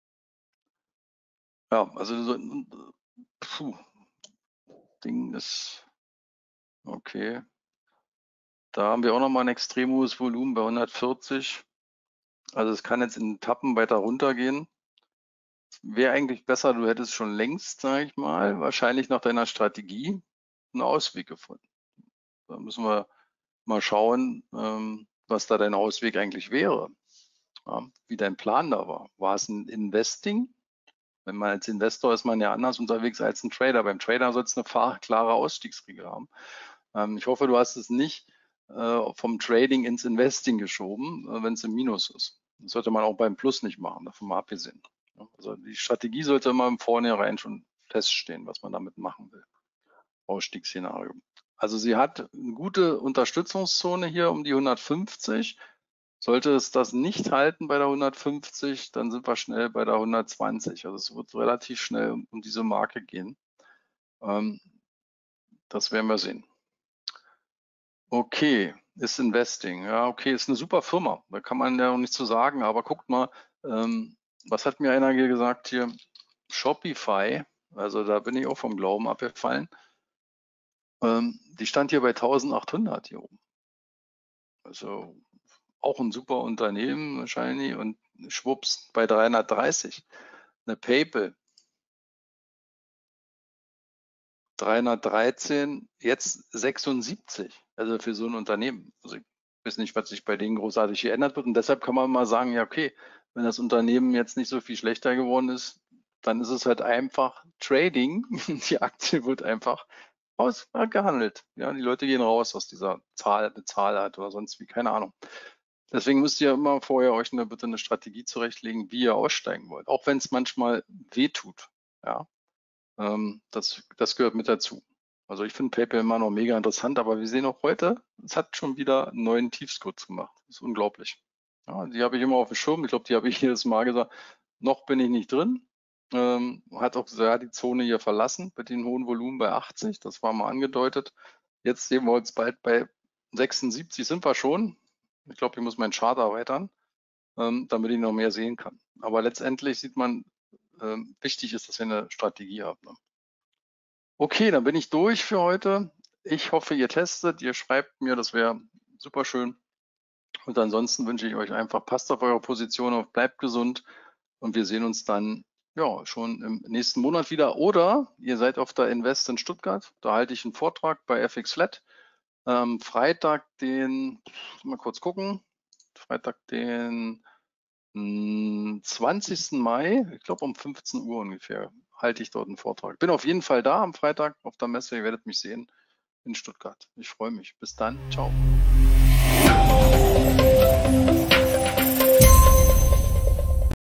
ja, also so, puh, Ding ist okay. Da haben wir auch nochmal ein extrem hohes Volumen bei hundertvierzig. Also es kann jetzt in Etappen weiter runtergehen. Wäre eigentlich besser, du hättest schon längst, sage ich mal, wahrscheinlich nach deiner Strategie einen Ausweg gefunden. Da müssen wir mal schauen, ähm, was da dein Ausweg eigentlich wäre, ja, wie dein Plan da war. War es ein Investing? Wenn man als Investor ist man ja anders unterwegs als ein Trader. Beim Trader soll es eine klare Ausstiegsregel haben. Ähm, ich hoffe, du hast es nicht äh, vom Trading ins Investing geschoben, äh, wenn es im Minus ist. Das sollte man auch beim Plus nicht machen, davon mal abgesehen. Also die Strategie sollte immer im Vornherein schon feststehen, was man damit machen will. Ausstiegsszenario. Also sie hat eine gute Unterstützungszone hier um die hundertfünfzig. Sollte es das nicht halten bei der hundertfünfzig, dann sind wir schnell bei der hundertzwanzig. Also es wird relativ schnell um diese Marke gehen. Ähm, das werden wir sehen. Okay, ist Investing. Ja, okay, ist eine super Firma. Da kann man ja noch nichts zu sagen, aber guckt mal, ähm, was hat mir einer hier gesagt hier? Shopify, also da bin ich auch vom Glauben abgefallen. Ähm, die stand hier bei eintausendachthundert hier oben. Also auch ein super Unternehmen wahrscheinlich und schwupps bei dreihundertdreißig. Eine PayPal dreihundertdreizehn, jetzt sechsundsiebzig. Also für so ein Unternehmen. Also ich weiß nicht, was sich bei denen großartig geändert wird. Und deshalb kann man mal sagen, ja okay, wenn das Unternehmen jetzt nicht so viel schlechter geworden ist, dann ist es halt einfach Trading. Die Aktie wird einfach ausgehandelt. Ja, die Leute gehen raus aus dieser Zahl, Bezahlart oder sonst wie, keine Ahnung. Deswegen müsst ihr immer vorher euch eine, bitte eine Strategie zurechtlegen, wie ihr aussteigen wollt. Auch wenn es manchmal wehtut. Ja, ähm, das, das gehört mit dazu. Also ich finde PayPal immer noch mega interessant, aber wir sehen auch heute, es hat schon wieder einen neuen Tiefskurs gemacht. Das ist unglaublich. Ja, die habe ich immer auf dem Schirm. Ich glaube, die habe ich jedes Mal gesagt. Noch bin ich nicht drin. Ähm, hat auch ja, die Zone hier verlassen mit den hohen Volumen bei achtzig. Das war mal angedeutet. Jetzt sehen wir uns bald bei sechsundsiebzig sind wir schon. Ich glaube, ich muss meinen Chart erweitern, ähm, damit ich noch mehr sehen kann. Aber letztendlich sieht man, ähm, wichtig ist, dass ihr eine Strategie habt. Ne? Okay, dann bin ich durch für heute. Ich hoffe, ihr testet, ihr schreibt mir, das wäre super schön. Und ansonsten wünsche ich euch einfach, passt auf eure Position auf, bleibt gesund und wir sehen uns dann ja schon im nächsten Monat wieder. Oder ihr seid auf der Invest in Stuttgart, da halte ich einen Vortrag bei F X Flat. Ähm, Freitag, den, mal kurz gucken, Freitag, den mh, zwanzigsten Mai, ich glaube um fünfzehn Uhr ungefähr, halte ich dort einen Vortrag. Bin auf jeden Fall da am Freitag auf der Messe, ihr werdet mich sehen in Stuttgart. Ich freue mich. Bis dann, ciao.